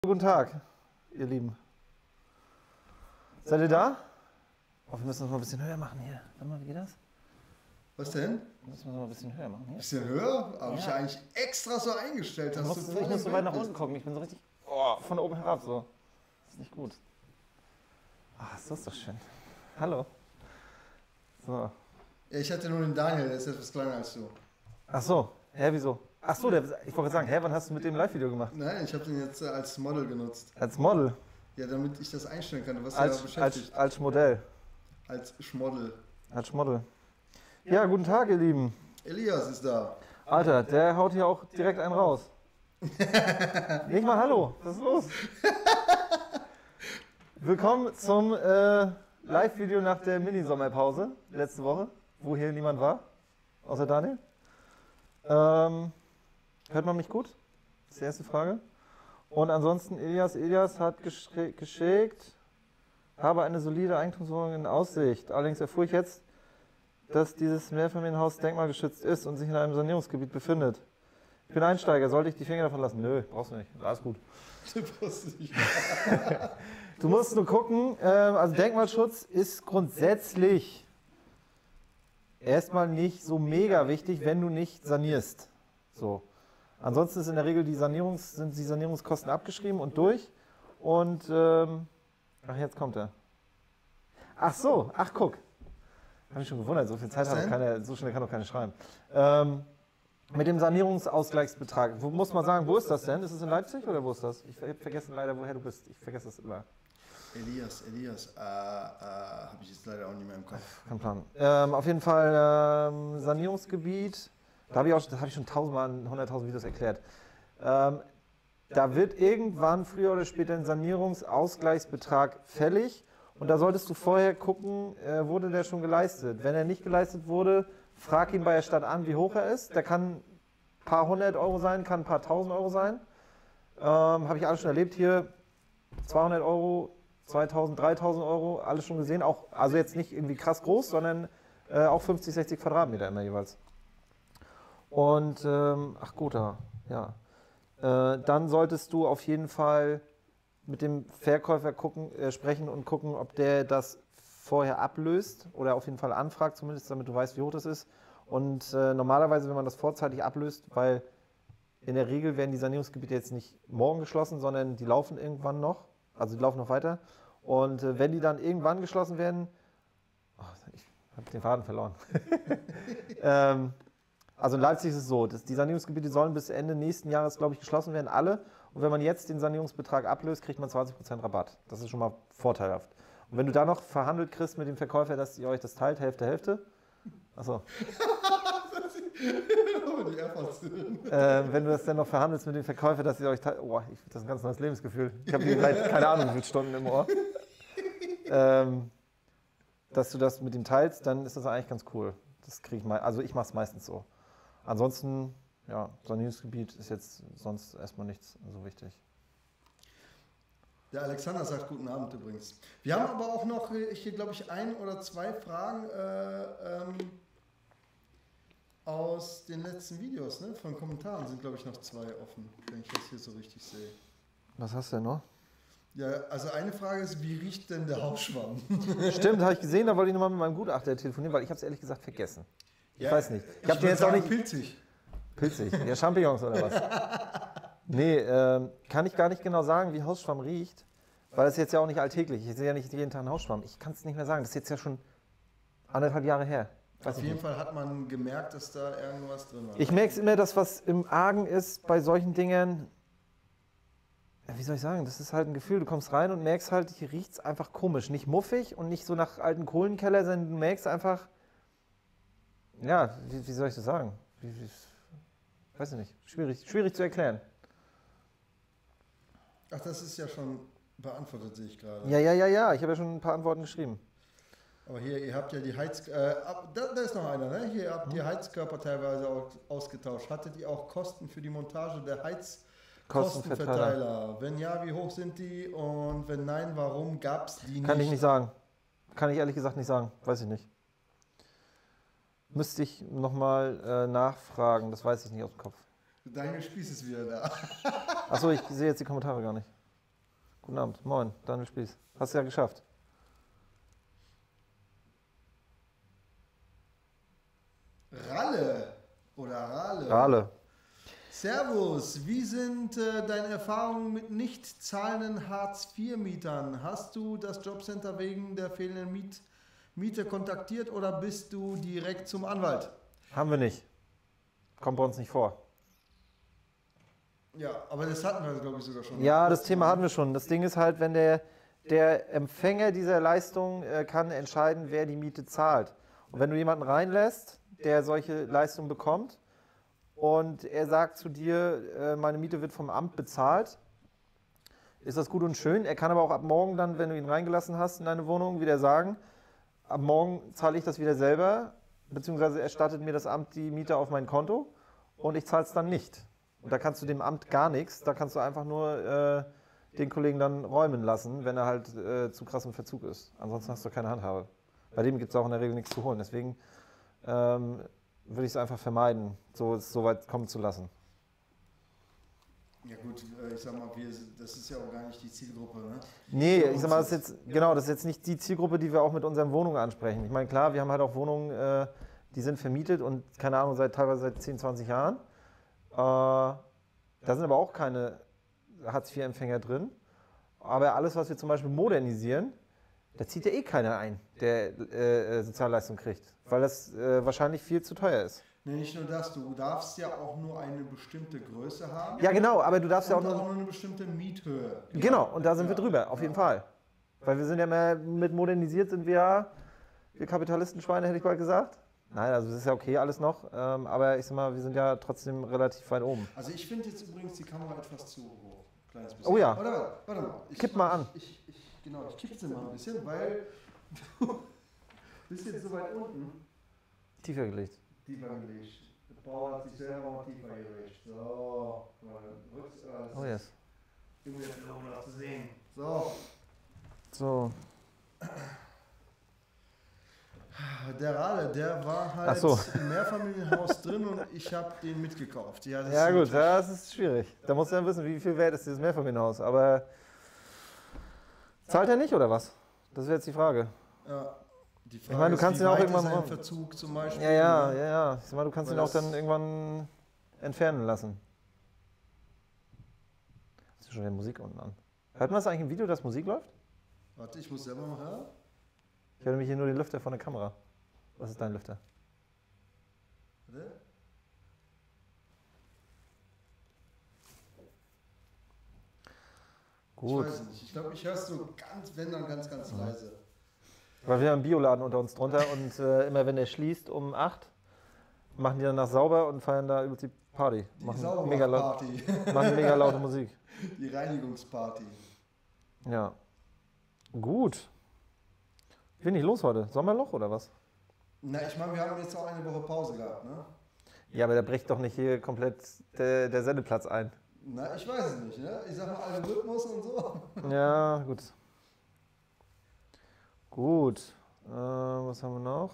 Guten Tag, ihr Lieben. Seid ihr da? Oh, wir müssen das mal ein bisschen höher machen hier. Warte mal, wie geht das? Was denn? Wir müssen das mal ein bisschen höher machen hier. Bisschen höher? Aber Ja. ich eigentlich extra so eingestellt. Ich muss so weit nach unten gucken. Ich bin so richtig von oben herab so. Das ist nicht gut. Ach, so ist doch schön. Hallo. So. Ja, ich hatte nur den Daniel, der ist etwas kleiner als du. Ach so. Hä, wieso? Ach so, ich wollte sagen, wann hast du mit dem Live-Video gemacht? Nein, ich habe den jetzt als Model genutzt. Als Model? Ja, damit ich das einstellen kann. Du warst ja beschäftigt. Als Modell. Als Schmoddel. Als Schmoddel. Ja, guten Tag, ihr Lieben. Elias ist da. Alter, der haut hier auch direkt einen raus. Nicht mal Hallo, was ist los? Willkommen zum Live-Video nach der Mini-Sommerpause letzte Woche, wo hier niemand war, außer Daniel. Hört man mich gut? Das ist die erste Frage. Und ansonsten, Elias hat geschickt, habe eine solide Eigentumswohnung in Aussicht. Allerdings erfuhr ich jetzt, dass dieses Mehrfamilienhaus denkmalgeschützt ist und sich in einem Sanierungsgebiet befindet. Ich bin Einsteiger, sollte ich die Finger davon lassen? Nö, brauchst du nicht. Alles gut. Du brauchst nicht. Du musst nur gucken, also Denkmalschutz ist grundsätzlich erstmal nicht so mega wichtig, wenn du nicht sanierst. So. Ansonsten ist in der Regel sind die Sanierungskosten abgeschrieben und durch. Und, ach, jetzt kommt er. Ach so, ach guck. Habe mich schon gewundert, so viel Zeit hat keiner, so schnell kann doch keiner schreiben. Mit dem Sanierungsausgleichsbetrag, muss man sagen, wo ist das denn? Ist es in Leipzig oder wo ist das? Ich habe vergessen leider, woher du bist. Ich vergesse das immer. Elias, habe ich jetzt leider auch nicht mehr im Kopf. Kein Plan. Auf jeden Fall Sanierungsgebiet, da habe ich schon 100.000 Videos erklärt. Da wird irgendwann früher oder später ein Sanierungsausgleichsbetrag fällig und da solltest du vorher gucken, wurde der schon geleistet. Wenn er nicht geleistet wurde, frag ihn bei der Stadt an, wie hoch er ist. Der kann ein paar 100 Euro sein, kann ein paar 1.000 Euro sein. Habe ich alles schon erlebt hier. 200 Euro, 2.000, 3.000 Euro, alles schon gesehen. Auch, also jetzt nicht irgendwie krass groß, sondern auch 50, 60 Quadratmeter immer jeweils. Und, ach gut, ja. Dann solltest du auf jeden Fall mit dem Verkäufer sprechen und gucken, ob der das vorher ablöst oder auf jeden Fall anfragt, zumindest damit du weißt, wie hoch das ist. Und normalerweise, wenn man das vorzeitig ablöst, weil in der Regel werden die Sanierungsgebiete jetzt nicht morgen geschlossen, sondern die laufen irgendwann noch, also die laufen noch weiter. Und wenn die dann irgendwann geschlossen werden, ich habe den Faden verloren. Also in Leipzig ist es so, die Sanierungsgebiete sollen bis Ende nächsten Jahres, glaube ich, geschlossen werden, alle. Und wenn man jetzt den Sanierungsbetrag ablöst, kriegt man 20% Rabatt. Das ist schon mal vorteilhaft. Und wenn du da noch verhandelt kriegst mit dem Verkäufer, dass ihr euch das teilt, Hälfte, Hälfte. Achso. Wenn du das dann noch verhandelst mit dem Verkäufer, dass ihr euch teilt. Oh, das ist ein ganz neues Lebensgefühl. Ich habe vielleicht keine Ahnung, wie viele Stunden im Ohr. Dass du das mit ihm teilst, dann ist das eigentlich ganz cool. Das kriege ich mal. Also ich mache es meistens so. Ansonsten, ja, Sanierungsgebiet ist jetzt sonst erstmal nichts so wichtig. Der Alexander sagt guten Abend übrigens. Wir haben aber auch noch hier, glaube ich, 1 oder 2 Fragen aus den letzten Videos, ne? Von Kommentaren sind, glaube ich, noch 2 offen, wenn ich das hier so richtig sehe. Was hast du denn noch? Ja, also eine Frage ist, wie riecht denn der Hausschwamm? Stimmt, habe ich gesehen, da wollte ich nochmal mit meinem Gutachter telefonieren, weil ich habe es ehrlich gesagt vergessen. Ich weiß nicht. Ich habe dir jetzt auch nicht... Pilzig. Pilzig? Ja, Champignons oder was? Nee, kann ich gar nicht genau sagen, wie Hausschwamm riecht, weil das ist jetzt ja auch nicht alltäglich. Ich sehe ja nicht jeden Tag einen Hausschwamm. Ich kann es nicht mehr sagen, das ist jetzt ja schon 1,5 Jahre her. Auf jeden Fall hat man gemerkt, dass da irgendwas drin war. Ich merke es immer, dass was im Argen ist bei solchen Dingen, wie soll ich sagen, das ist halt ein Gefühl, du kommst rein und merkst halt, hier riecht es einfach komisch. Nicht muffig und nicht so nach alten Kohlenkeller, sondern du merkst einfach, ja, wie soll ich das sagen? Weiß ich nicht, schwierig zu erklären. Ach, das ist ja schon beantwortet, sehe ich gerade. Ja, ich habe ja schon ein paar Antworten geschrieben. Aber hier, ihr habt ja die da ist noch einer, ne? Hier ihr habt die Heizkörper teilweise ausgetauscht. Hattet ihr auch Kosten für die Montage der Heizkostenverteiler? Wenn ja, wie hoch sind die? Und wenn nein, warum gab es die nicht? Kann ich nicht sagen. Kann ich ehrlich gesagt nicht sagen. Weiß ich nicht. Müsste ich nochmal nachfragen. Das weiß ich nicht aus dem Kopf. Dein Spieß ist wieder da. Achso, ich sehe jetzt die Kommentare gar nicht. Guten Abend. Moin, Daniel Spieß. Hast du ja geschafft. Ralle oder Rale. Rale. Servus, wie sind deine Erfahrungen mit nicht zahlenden Hartz-IV-Mietern? Hast du das Jobcenter wegen der fehlenden Miete kontaktiert oder bist du direkt zum Anwalt? Haben wir nicht. Kommt bei uns nicht vor. Ja, aber das hatten wir, glaube ich, sogar schon. Ja, das Thema hatten wir schon. Das Ding ist halt, wenn der Empfänger dieser Leistung kann entscheiden, wer die Miete zahlt. Und wenn du jemanden reinlässt, der solche Leistungen bekommt und er sagt zu dir, meine Miete wird vom Amt bezahlt, ist das gut und schön. Er kann aber auch ab morgen dann, wenn du ihn reingelassen hast in deine Wohnung, wieder sagen, ab morgen zahle ich das wieder selber, beziehungsweise erstattet mir das Amt die Miete auf mein Konto und ich zahle es dann nicht. Und da kannst du dem Amt gar nichts, da kannst du einfach nur den Kollegen dann räumen lassen, wenn er halt zu krass im Verzug ist. Ansonsten hast du keine Handhabe. Bei dem gibt es auch in der Regel nichts zu holen. Deswegen würde ich es einfach vermeiden, so weit kommen zu lassen. Ja gut, ich sag mal, das ist ja auch gar nicht die Zielgruppe, ne? Nee, ich sag mal, das ist jetzt nicht die Zielgruppe, die wir auch mit unseren Wohnungen ansprechen. Ich meine, klar, wir haben halt auch Wohnungen, die sind vermietet und keine Ahnung, teilweise seit 10, 20 Jahren. Da sind aber auch keine Hartz-IV-Empfänger drin. Aber alles, was wir zum Beispiel modernisieren, da zieht ja eh keiner ein, der Sozialleistung kriegt, weil das wahrscheinlich viel zu teuer ist. Nee, nicht nur das, du darfst ja auch nur eine bestimmte Größe haben. Ja, genau, aber du darfst ja auch nur nur eine bestimmte Miethöhe. Genau, und da sind wir drüber, auf jeden Fall. Weil wir sind ja mehr mit modernisiert, sind wir Kapitalistenschweine, hätte ich bald gesagt. Nein, also das ist ja okay alles noch, aber ich sag mal, wir sind ja trotzdem relativ weit oben. Also ich finde jetzt übrigens die Kamera etwas zu hoch. Kleines bisschen. Oh ja. Warte mal. Kipp mal an. Ich kippe sie mal ein bisschen, weil du bist jetzt so weit unten. Tiefer gelegt. Tiefer gelegt. Der Bauer hat sich selber mal tiefer gelegt. So. Oh yes. Irgendwie noch zu sehen. So. So. Der Rale, der war halt im Mehrfamilienhaus drin und ich habe den mitgekauft. Ja gut, das ist schwierig. Da musst du dann wissen, wie viel wert ist dieses Mehrfamilienhaus. Aber zahlt er nicht oder was? Das wäre jetzt die Frage. Ja. Die Frage ich meine, du kannst ihn auch irgendwann mal Verzug zum Beispiel. Ja. Ich meine, du kannst ihn auch dann irgendwann entfernen lassen. Hast du schon die Musik unten an? Hört man das eigentlich im Video, dass Musik läuft? Warte, ich muss selber mal hören. Ich höre nämlich hier nur den Lüfter von der Kamera. Was ist dein Lüfter? Warte. Gut. Ich weiß nicht. Ich glaube, ich höre es so ganz leise. Weil wir haben einen Bioladen unter uns drunter und immer wenn der schließt um 8, machen die danach sauber und feiern da über die Party. Machen mega laute Musik. Die Reinigungsparty. Ja. Gut. Bin ich los heute? Sommerloch oder was? Na, ich meine, wir haben jetzt auch eine Woche Pause gehabt, ne? Ja, aber da bricht doch nicht hier komplett der Sendeplatz ein. Na, ich weiß es nicht, ne? Ich sag mal Algorithmus und so. Ja, gut. Gut. Was haben wir noch?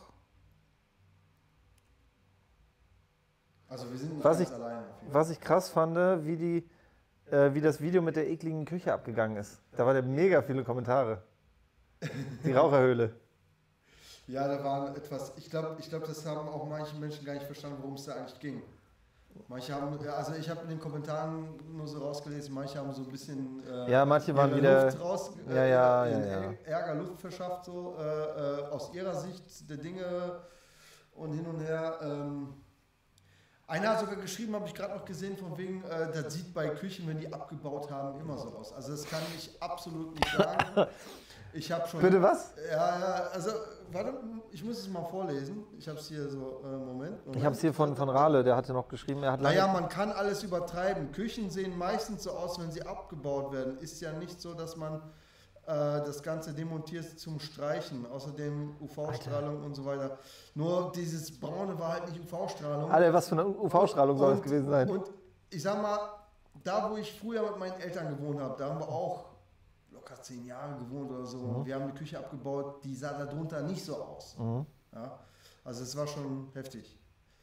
Also wir sind nicht was ganz ich, alleine. Was ich krass fand, wie das Video mit der ekligen Küche abgegangen ist. Da waren ja mega viele Kommentare. Die Raucherhöhle. Ja, da waren etwas, ich glaube, das haben auch manche Menschen gar nicht verstanden, worum es da eigentlich ging. Manche haben, also ich habe in den Kommentaren nur so rausgelesen, manche haben so ein bisschen manche waren wieder Luft raus, Ärger Luft verschafft, so aus ihrer Sicht der Dinge und hin und her. Einer hat sogar geschrieben, habe ich gerade noch gesehen, von wegen, das sieht bei Küchen, wenn die abgebaut haben, immer so aus. Also das kann ich absolut nicht sagen. Ich habe schon. Bitte was? Ja, also, warte, ich muss es mal vorlesen. Ich habe es hier so, Moment. Ich habe es hier von Rale, der hatte noch geschrieben, er hat naja, man kann alles übertreiben. Küchen sehen meistens so aus, wenn sie abgebaut werden. Ist ja nicht so, dass man das Ganze demontiert zum Streichen. Außerdem UV-Strahlung und so weiter. Nur dieses Braune war halt nicht UV-Strahlung. Alter, was für eine UV-Strahlung soll das gewesen sein? Und ich sag mal, da wo ich früher mit meinen Eltern gewohnt habe, da haben wir auch locker 10 Jahre gewohnt oder so. Mhm. Wir haben die Küche abgebaut, die sah darunter nicht so aus. Mhm. Ja, also es war schon heftig.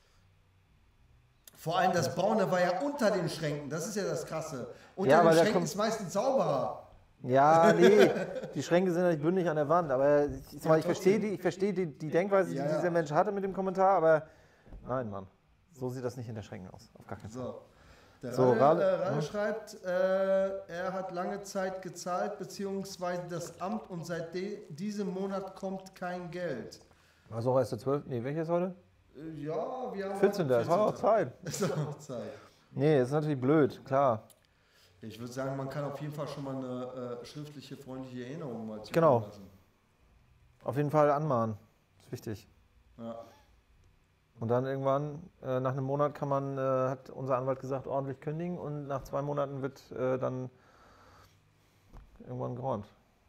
Vor allem das Braune war ja unter den Schränken, das ist ja das Krasse. Unter den Schränken ist meistens sauberer. Ja, nee, die Schränke sind ja nicht bündig an der Wand, aber ich verstehe die Denkweise, die dieser Mensch hatte mit dem Kommentar, aber nein, Mann, so sieht das nicht in der Schränken aus, auf gar keinen Fall. So. Der Ralle schreibt, er hat lange Zeit gezahlt, beziehungsweise das Amt, und seit diesem Monat kommt kein Geld. Was auch erst der 12. Nee, welches heute? Ja, wir haben 14. Es war auch Zeit. Es war auch Zeit. Nee, ist natürlich blöd, klar. Ich würde sagen, man kann auf jeden Fall schon mal eine schriftliche, freundliche Erinnerung mal genau lassen. Auf jeden Fall anmahnen. Ist wichtig. Ja. Und dann irgendwann, nach einem Monat hat unser Anwalt gesagt, ordentlich kündigen, und nach 2 Monaten wird dann irgendwann geräumt.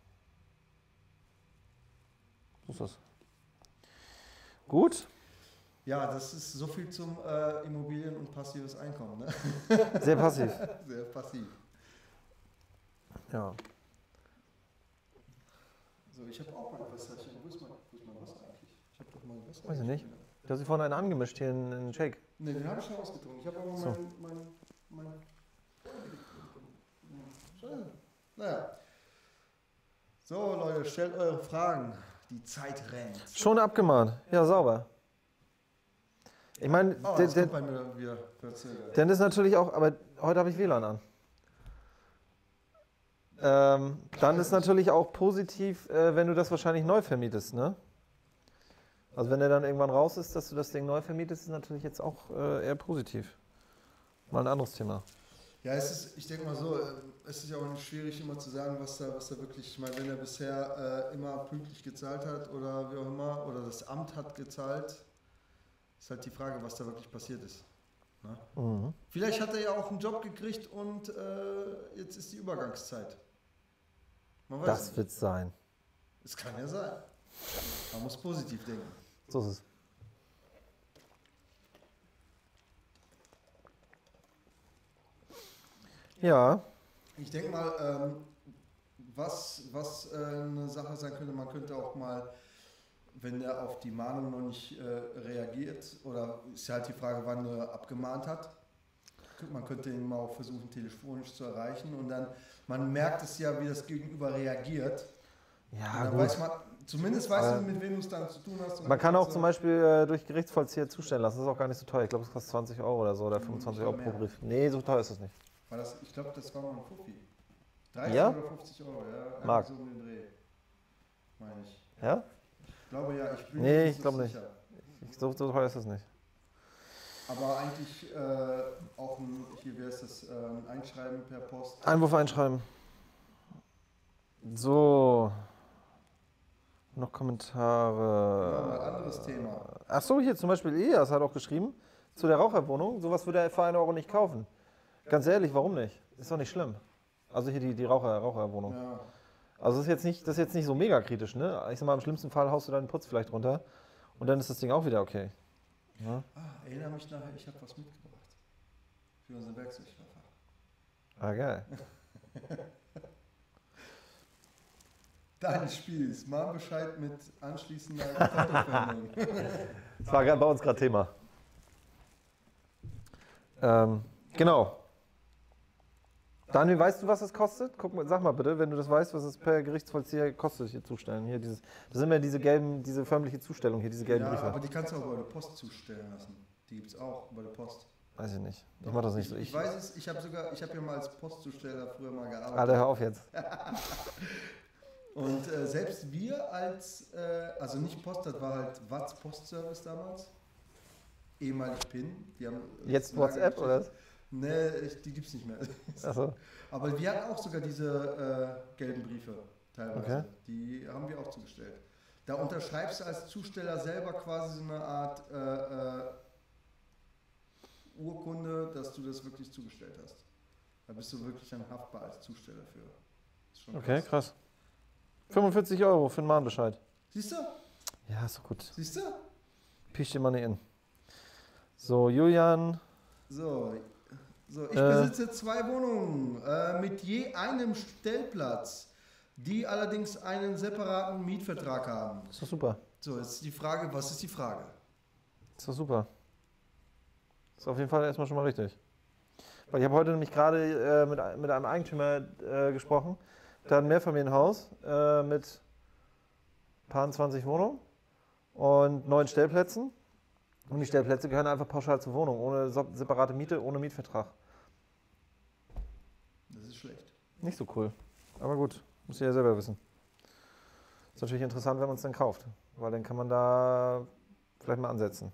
So ist das. Gut. Ja, das ist so viel zum Immobilien- und passives Einkommen. Ne? Sehr passiv. Sehr passiv. Ja. So, ich habe auch mal ein Wässerchen. Wo ist mein Wasser eigentlich? Ich habe doch mal ein Wasser. Weiß ich nicht. Du hast sie vorhin einen angemischt hier in einen Shake. Ne, den habe ich schon ausgetrunken. Ich habe aber so. mein Naja. So, Leute, stellt eure Fragen. Die Zeit rennt. Schon abgemahnt. Ja, sauber. Ich meine, dann ist natürlich auch, aber heute habe ich WLAN an. Dann ist natürlich auch positiv, wenn du das wahrscheinlich neu vermietest, ne? Also wenn er dann irgendwann raus ist, dass du das Ding neu vermietest, ist natürlich jetzt auch eher positiv. Mal ein anderes Thema. Ja, ich denke mal so, es ist ja auch nicht schwierig immer zu sagen, was da wirklich, ich meine, wenn er bisher immer pünktlich gezahlt hat oder wie auch immer, oder das Amt hat gezahlt, ist halt die Frage, was da wirklich passiert ist. Ne? Mhm. Vielleicht hat er ja auch einen Job gekriegt und jetzt ist die Übergangszeit. Man weiß das wird sein. Es kann ja sein. Man muss positiv denken. So ist es. Ja. Ich denke mal, was eine Sache sein könnte, man könnte auch mal, wenn er auf die Mahnung noch nicht reagiert, oder ist ja halt die Frage, wann er abgemahnt hat, man könnte ihn mal auch versuchen, telefonisch zu erreichen, und dann, man merkt es ja, wie das Gegenüber reagiert. Ja, gut. Weiß man, zumindest weißt du, mit wem du es dann zu tun hast. Man kann auch zum Beispiel durch Gerichtsvollzieher zustellen lassen, das ist auch gar nicht so teuer. Ich glaube, es kostet 20 Euro oder so, oder 25 Euro pro Brief. Nee, so teuer ist es nicht. Ich glaube, das war mal ein Fuffi. 30 ja? oder 50 Euro, ja. Mark. So um den Dreh, meine ich. Ja? Ich glaube ja, ich bin nee, ich glaube nicht. So teuer ist es nicht. Aber eigentlich auch hier wäre es das Einschreiben per Post. Einwurf einschreiben. So. Noch Kommentare. Ja, ein anderes Thema. Achso, hier zum Beispiel Elias hat auch geschrieben, zu der Raucherwohnung, sowas würde er für 1 Euro nicht kaufen. Ganz ehrlich, warum nicht? Ist doch nicht schlimm. Also hier die Raucherwohnung. Ja. Also das ist jetzt nicht so mega kritisch, ne? Ich sag mal, im schlimmsten Fall haust du deinen Putz vielleicht runter und dann ist das Ding auch wieder okay. Ja? Erinnere mich nachher, ich habe was mitgebracht. Für unseren Werkzeugkoffer. Geil. Deines Spiels. Mal Bescheid mit anschließender Kontoverwendung. Das war bei uns gerade Thema. Genau. Daniel, weißt du, was es kostet? Sag mal bitte, wenn du das weißt, was es per Gerichtsvollzieher kostet, hier zustellen. Hier das sind ja diese förmliche Zustellung, hier diese gelben Briefe. Aber die kannst du auch bei der Post zustellen lassen. Die gibt es auch bei der Post. Weiß ich nicht. Ich mach das nicht so. Ich weiß es, ich habe ja mal als Postzusteller früher mal gearbeitet. Alter, hör auf jetzt. Und selbst wir also nicht Post, das war halt Watz Postservice damals, ehemalig PIN. Die haben jetzt WhatsApp oder was? Nee, die gibt es nicht mehr. Ach so. Aber wir hatten auch sogar diese gelben Briefe teilweise. Okay. Die haben wir auch zugestellt. Da unterschreibst du als Zusteller selber quasi so eine Art Urkunde, dass du das wirklich zugestellt hast. Da bist du wirklich dann haftbar als Zusteller für. Ist schon okay, krass. 45 Euro für einen Mahnbescheid. Siehst du? Ja, ist doch gut. Siehst du? Piech dir Money in. So, Julian. So, ich besitze 2 Wohnungen mit je einem Stellplatz, die allerdings einen separaten Mietvertrag haben. Ist doch super. So, jetzt die Frage, was ist die Frage? Ist doch super. Ist auf jeden Fall erstmal schon mal richtig. Weil ich habe heute nämlich gerade mit einem Eigentümer gesprochen, der hat ein Mehrfamilienhaus mit paar 20 Wohnungen und 9 Stellplätzen. Und die Stellplätze gehören einfach pauschal zur Wohnung, ohne separate Miete, ohne Mietvertrag. Das ist schlecht. Nicht so cool. Aber gut, muss ihr ja selber wissen. Ist natürlich interessant, wenn man es dann kauft, weil dann kann man da vielleicht mal ansetzen.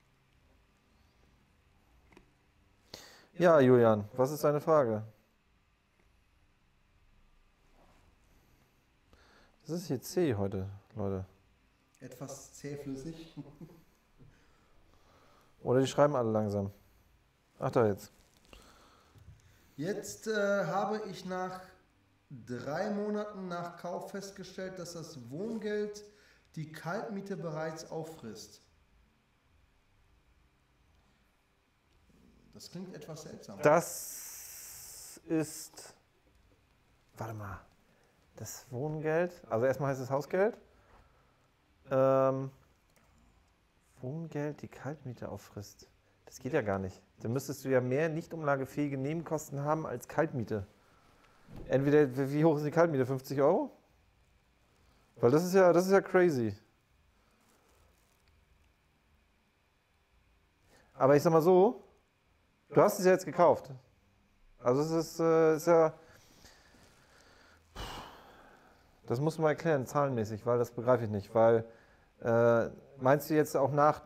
Ja, Julian, was ist deine Frage? Das ist hier zäh heute, Leute. Etwas zähflüssig. Oder die schreiben alle langsam. Ach da jetzt. Jetzt habe ich nach 3 Monaten nach Kauf festgestellt, dass das Wohngeld die Kaltmiete bereits auffrisst. Das klingt etwas seltsam. Das ist. Warte mal. Das Wohngeld. Also erstmal heißt es Hausgeld. Wohngeld, die Kaltmiete auffrisst. Das geht ja gar nicht. Dann müsstest du ja mehr nicht umlagefähige Nebenkosten haben als Kaltmiete. Entweder, wie hoch ist die Kaltmiete? 50 Euro? Weil das ist ja crazy. Aber ich sag mal so, du hast es ja jetzt gekauft. Also es ist ja. Das musst du mal erklären, zahlenmäßig, weil das begreife ich nicht. Weil meinst du jetzt auch nach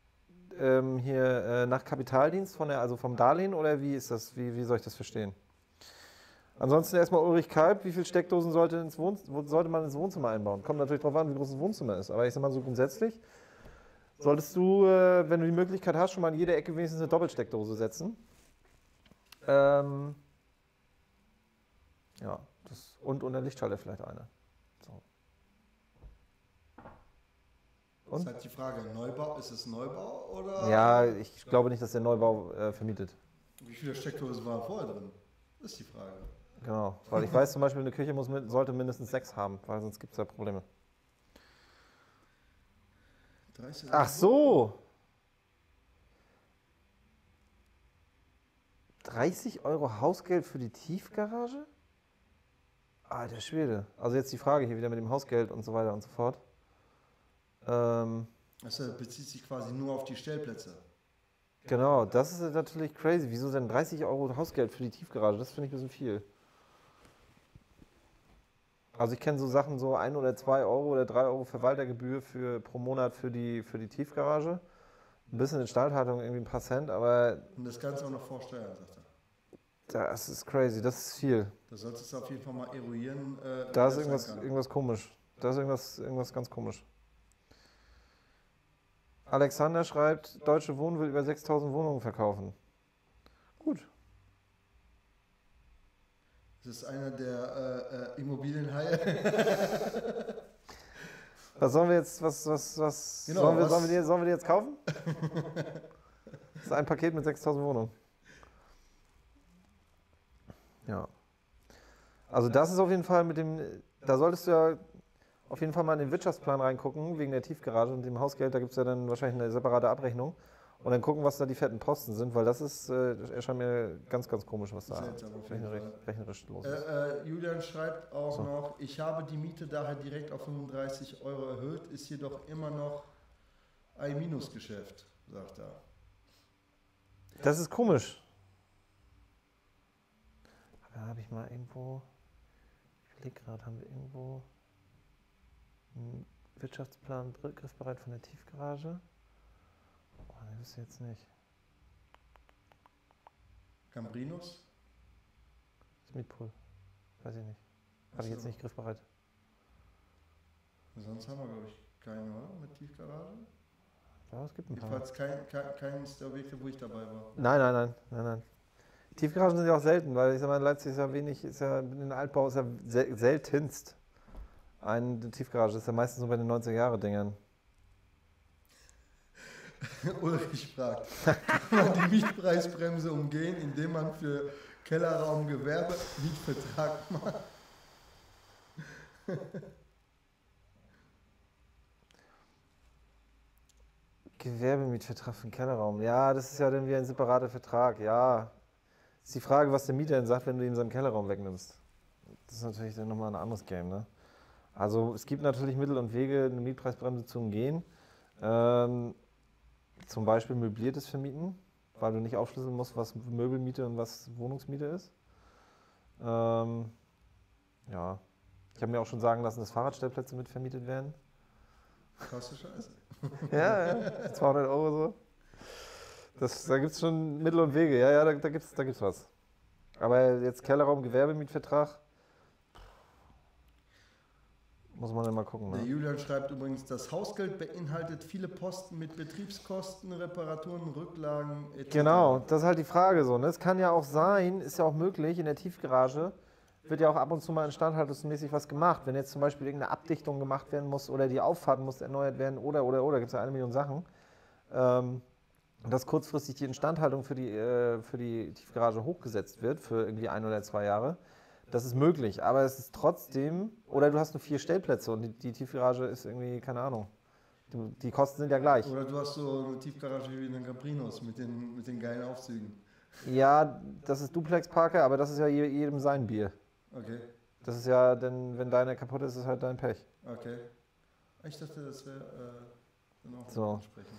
nach Kapitaldienst also vom Darlehen oder wie ist das? Wie soll ich das verstehen? Ansonsten erstmal Ulrich Kalb, wie viele Steckdosen sollte man ins Wohnzimmer einbauen? Kommt natürlich darauf an, wie groß das Wohnzimmer ist. Aber ich sag mal so grundsätzlich, solltest du, wenn du die Möglichkeit hast, schon mal in jede Ecke wenigstens eine Doppelsteckdose setzen. Ja, und unter Lichtschalter vielleicht eine. So. Und? Das ist halt die Frage, Neubau, ist es Neubau oder? Ja, ich glaube nicht, dass der Neubau vermietet. Wie viele Steckdosen waren vorher drin? Das ist die Frage. Genau, weil ich weiß zum Beispiel, eine Küche sollte mindestens 6 haben, weil sonst gibt es ja Probleme. 30 Ach so! 30 Euro Hausgeld für die Tiefgarage? Alter Schwede. Also jetzt die Frage hier wieder mit dem Hausgeld und so weiter und so fort. Das bezieht sich quasi nur auf die Stellplätze. Genau, das ist natürlich crazy. Wieso denn 30 Euro Hausgeld für die Tiefgarage? Das finde ich ein bisschen viel. Also ich kenne so Sachen, so 1 oder 2 Euro oder 3 Euro Verwaltergebühr pro Monat für die Tiefgarage. Ein bisschen Instandhaltung, irgendwie ein paar Cent, aber... Und das Ganze auch noch vorsteuern, sagt er. Das ist crazy, das ist viel. Da solltest du auf jeden Fall mal eruieren. Da ist irgendwas komisch. Da ist irgendwas ganz komisch. Alexander schreibt, Deutsche Wohnen will über 6.000 Wohnungen verkaufen. Gut. Das ist einer der Immobilienhaie. Was sollen wir jetzt, genau, sollen wir die jetzt kaufen? Das ist ein Paket mit 6.000 Wohnungen. Ja. Also das ist auf jeden Fall da solltest du ja auf jeden Fall mal in den Wirtschaftsplan reingucken, wegen der Tiefgarage und dem Hausgeld, da gibt es ja dann wahrscheinlich eine separate Abrechnung. Und dann gucken, was da die fetten Posten sind, weil das erscheint mir ganz, ganz komisch, was da rechnerisch los ist. Julian schreibt auch noch, ich habe die Miete daher direkt auf 35 Euro erhöht, ist jedoch immer noch ein Minusgeschäft, sagt er. Das ist komisch. Da habe ich mal irgendwo, ich überlege gerade, haben wir irgendwo einen Wirtschaftsplan griffbereit von der Tiefgarage? Oh, das ist jetzt nicht. Gambrinus? Das Mietpool. Weiß ich nicht. Habe ich jetzt nicht griffbereit. Sonst haben wir, glaube ich, keine, oder? Mit Tiefgarage? Ja, es gibt ein paar. Jedenfalls keines der Objekte, wo ich dabei war. Nein. Tiefgaragen sind ja auch selten, weil ich sag mal, in Leipzig ist ja in den Altbau ist ja seltenst eine Tiefgarage. Das ist ja meistens nur bei den 90er-Jahre-Dingern. Ulrich fragt, kann man die Mietpreisbremse umgehen, indem man für Kellerraum Gewerbe Mietvertrag macht? Gewerbemietvertrag für den Kellerraum. Ja, das ist ja dann wieder ein separater Vertrag. Ja. Ist die Frage, was der Mieter denn sagt, wenn du ihm seinen Kellerraum wegnimmst. Das ist natürlich dann nochmal ein anderes Game, ne? Also es gibt natürlich Mittel und Wege, eine Mietpreisbremse zu umgehen. Zum Beispiel möbliertes Vermieten, weil du nicht aufschlüsseln musst, was Möbelmiete und was Wohnungsmiete ist. Ja. Ich habe mir auch schon sagen lassen, dass Fahrradstellplätze mitvermietet werden. Krasse Scheiße. Ja, 200 € so. Da gibt es schon Mittel und Wege, ja, da gibt's was. Aber jetzt Kellerraum, Gewerbemietvertrag, muss man immer gucken. Der Ne? Julian schreibt übrigens, das Hausgeld beinhaltet viele Posten mit Betriebskosten, Reparaturen, Rücklagen etc. Genau, das ist halt die Frage so. Ne? Es kann ja auch sein, ist ja auch möglich, in der Tiefgarage wird ja auch ab und zu mal instandhaltungsmäßig was gemacht. Wenn jetzt zum Beispiel irgendeine Abdichtung gemacht werden muss oder die Auffahrt muss erneuert werden oder, gibt es ja 1 Million Sachen. Dass kurzfristig die Instandhaltung für die Tiefgarage hochgesetzt wird, für irgendwie 1 oder 2 Jahre. Das ist möglich, aber es ist trotzdem, oder du hast nur 4 Stellplätze und die Tiefgarage ist irgendwie, keine Ahnung, die Kosten sind ja gleich. Oder du hast so eine Tiefgarage wie in den Caprinos mit den geilen Aufzügen. Ja, das ist Duplex-Parker, aber das ist ja jedem sein Bier. Okay. Das ist ja, denn wenn deine kaputt ist, ist halt dein Pech. Okay. Ich dachte, das wäre dann auch so. Entsprechend.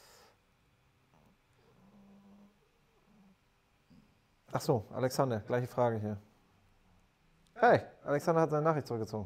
Ach so, Alexander, gleiche Frage hier. Hey, Alexander hat seine Nachricht zurückgezogen.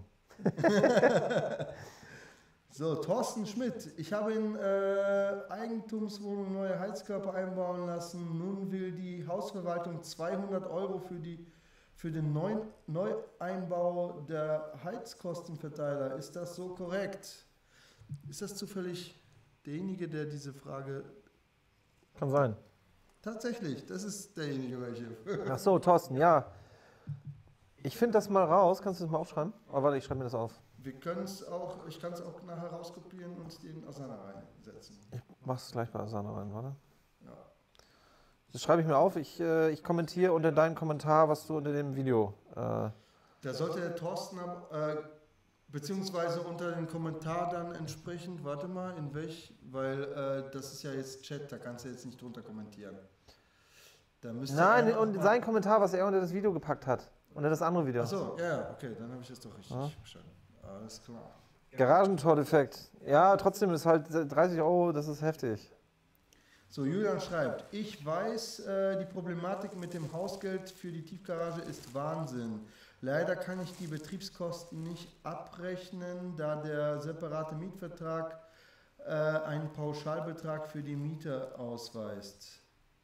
So, Thorsten Schmidt. Ich habe in Eigentumswohnung neue Heizkörper einbauen lassen. Nun will die Hausverwaltung 200 € für den Neueinbau der Heizkostenverteiler. Ist das so korrekt? Ist das zufällig derjenige, der diese Frage... Kann sein. Tatsächlich, das ist derjenige, welche. Ach so, Thorsten, ja. Ich finde das mal raus. Kannst du das mal aufschreiben? Oh, warte, ich schreibe mir das auf. Ich kann es auch nachher rauskopieren und den Asana reinsetzen. Ich mach's gleich bei Asana rein, warte. Ja. Das schreibe ich mir auf. Ich kommentiere unter deinen Kommentar, was du unter dem Video... Da sollte der Thorsten, beziehungsweise unter dem Kommentar dann entsprechend, warte mal, weil das ist ja jetzt Chat, da kannst du jetzt nicht drunter kommentieren. Da Nein, und sein Kommentar, was er unter das Video gepackt hat. Unter das andere Video. Achso, ja, okay, dann habe ich das doch richtig verstanden. Alles klar. Garagentor-Defekt. Ja, trotzdem ist halt 30 €, das ist heftig. So, Julian schreibt, ich weiß, die Problematik mit dem Hausgeld für die Tiefgarage ist Wahnsinn. Leider kann ich die Betriebskosten nicht abrechnen, da der separate Mietvertrag einen Pauschalbetrag für die Miete ausweist.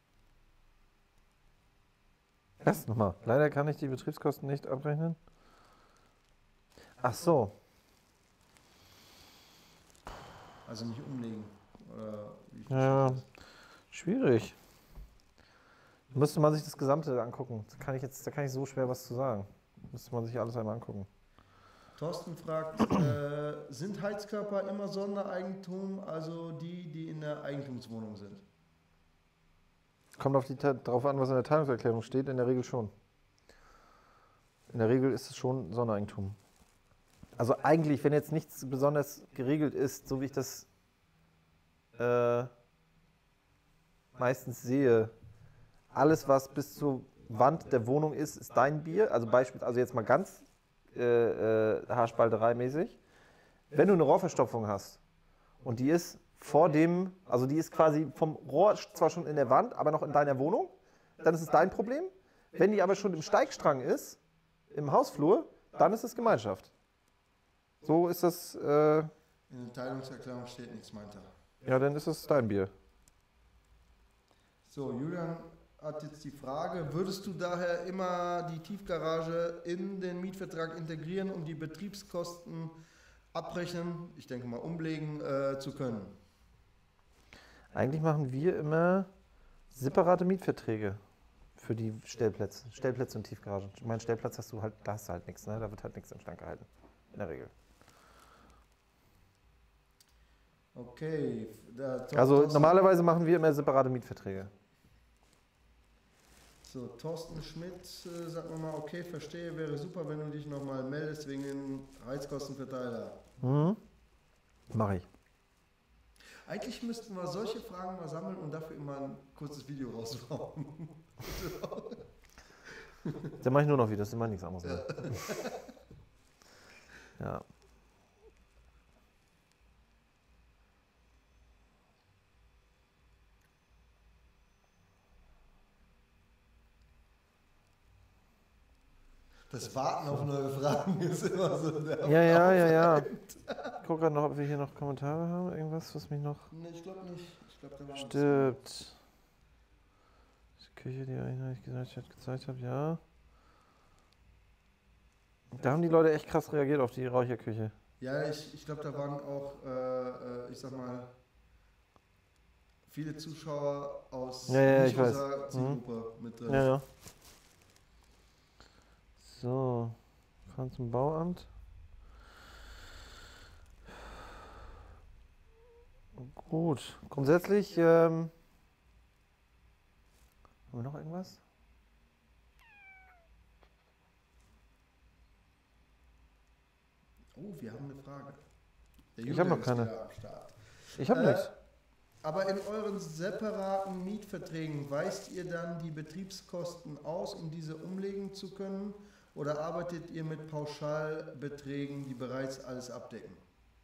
Erst nochmal. Leider kann ich die Betriebskosten nicht abrechnen. Ach so. Also nicht umlegen. Oder wie Ja, schwierig. Müsste man sich das Gesamte angucken. Da kann ich so schwer was zu sagen. Müsste man sich alles einmal angucken. Thorsten fragt, sind Heizkörper immer Sondereigentum, also die in der Eigentumswohnung sind? Kommt darauf an, was in der Teilungserklärung steht. In der Regel schon. In der Regel ist es schon Sondereigentum. Also eigentlich, wenn jetzt nichts besonders geregelt ist, so wie ich das meistens sehe, alles, was bis zur Wand der Wohnung ist dein Bier. Also beispielsweise jetzt mal ganz Haarspalterei-mäßig. Wenn du eine Rohrverstopfung hast und die ist also die ist quasi vom Rohr zwar schon in der Wand, aber noch in deiner Wohnung, dann ist es dein Problem. Wenn die aber schon im Steigstrang ist, im Hausflur, dann ist es Gemeinschaft. So ist das. In der Teilungserklärung steht nichts, meint er. Ja, dann ist es dein Bier. So, Julian hat jetzt die Frage, würdest du daher immer die Tiefgarage in den Mietvertrag integrieren, um die Betriebskosten abrechnen, ich denke mal umlegen zu können? Eigentlich machen wir immer separate Mietverträge für die Stellplätze. Stellplätze und Tiefgaragen. Mein Stellplatz da hast du halt nichts, ne? Da wird halt nichts im Stand gehalten. In der Regel. Okay. Also normalerweise machen wir immer separate Mietverträge. So, Thorsten Schmidt, sagt nochmal, okay, verstehe, wäre super, wenn du dich nochmal meldest wegen den Heizkostenverteiler. Mach ich. Eigentlich müssten wir solche Fragen mal sammeln und dafür immer ein kurzes Video raushauen. Dann mache ich nur noch Videos, dann mache ich nichts anderes mehr. Ja. Das Warten auf neue Fragen ist immer so der Ja. Ich gucke gerade noch, ob wir hier noch Kommentare haben. Irgendwas, was mich noch... Nee, ich glaube nicht. Ich glaube, da war Stirbt. Die Küche, die ich gezeigt habe, ja. Da haben die Leute echt krass reagiert auf die Räucherküche. Ja, ich glaube, da waren auch, ich sag mal, viele Zuschauer aus ich weiß. unserer Zielgruppe mit drin. Ja. So, fahren zum Bauamt. Gut, grundsätzlich, haben wir noch irgendwas? Oh, wir haben eine Frage. Ich habe noch keine. Am Start. Ich habe nichts. Aber in euren separaten Mietverträgen weist ihr dann die Betriebskosten aus, um diese umlegen zu können? Oder arbeitet ihr mit Pauschalbeträgen, die bereits alles abdecken?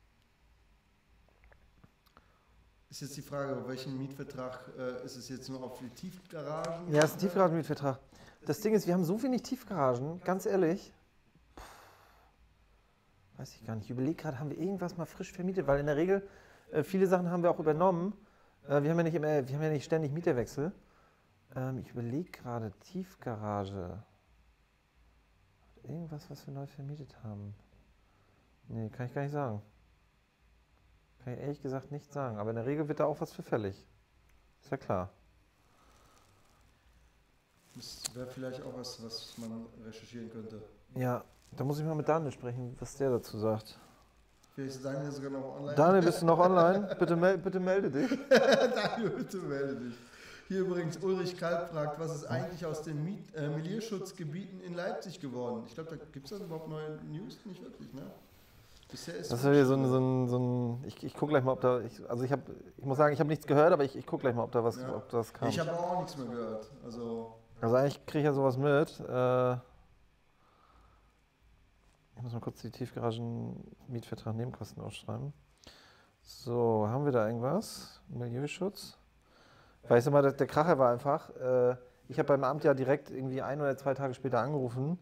Ist jetzt die Frage, welchen Mietvertrag ist es jetzt nur auf die Tiefgaragen? Ja, es ist ein Tiefgaragenmietvertrag. Das Ding ist, wir haben so wenig Tiefgaragen, ganz ehrlich. Weiß ich gar nicht. Ich überlege gerade, haben wir irgendwas mal frisch vermietet? Weil in der Regel, viele Sachen haben wir auch übernommen. Wir haben ja nicht ständig Mieterwechsel. Ich überlege gerade, Tiefgarage. Irgendwas, was wir neu vermietet haben. Nee, kann ich gar nicht sagen. Kann ich ehrlich gesagt nicht sagen. Aber in der Regel wird da auch was für fällig. Ist ja klar. Das wäre vielleicht auch was man recherchieren könnte. Ja, da muss ich mal mit Daniel sprechen, was der dazu sagt. Vielleicht ist Daniel sogar noch online. Daniel, bist du noch online? Bitte melde dich. Daniel, bitte melde dich. Hier übrigens Ulrich Kalb fragt, was ist eigentlich aus den Milieuschutzgebieten in Leipzig geworden? Ich glaube, da gibt es dann überhaupt neue News? Nicht wirklich, ne? Bisher ist das ist ja so ein ich gucke gleich mal, ob da, ich muss sagen, ich habe nichts gehört, aber ich gucke gleich mal, ob da was, ob das kam. Ich habe auch nichts mehr gehört. Also eigentlich kriege ich ja sowas mit. Ich muss mal kurz die Tiefgaragen-Mietvertrag Nebenkosten ausschreiben. So, haben wir da irgendwas? Milieuschutz? Weil ich sag mal, der Kracher war einfach, ich habe beim Amt ja direkt irgendwie 1 oder 2 Tage später angerufen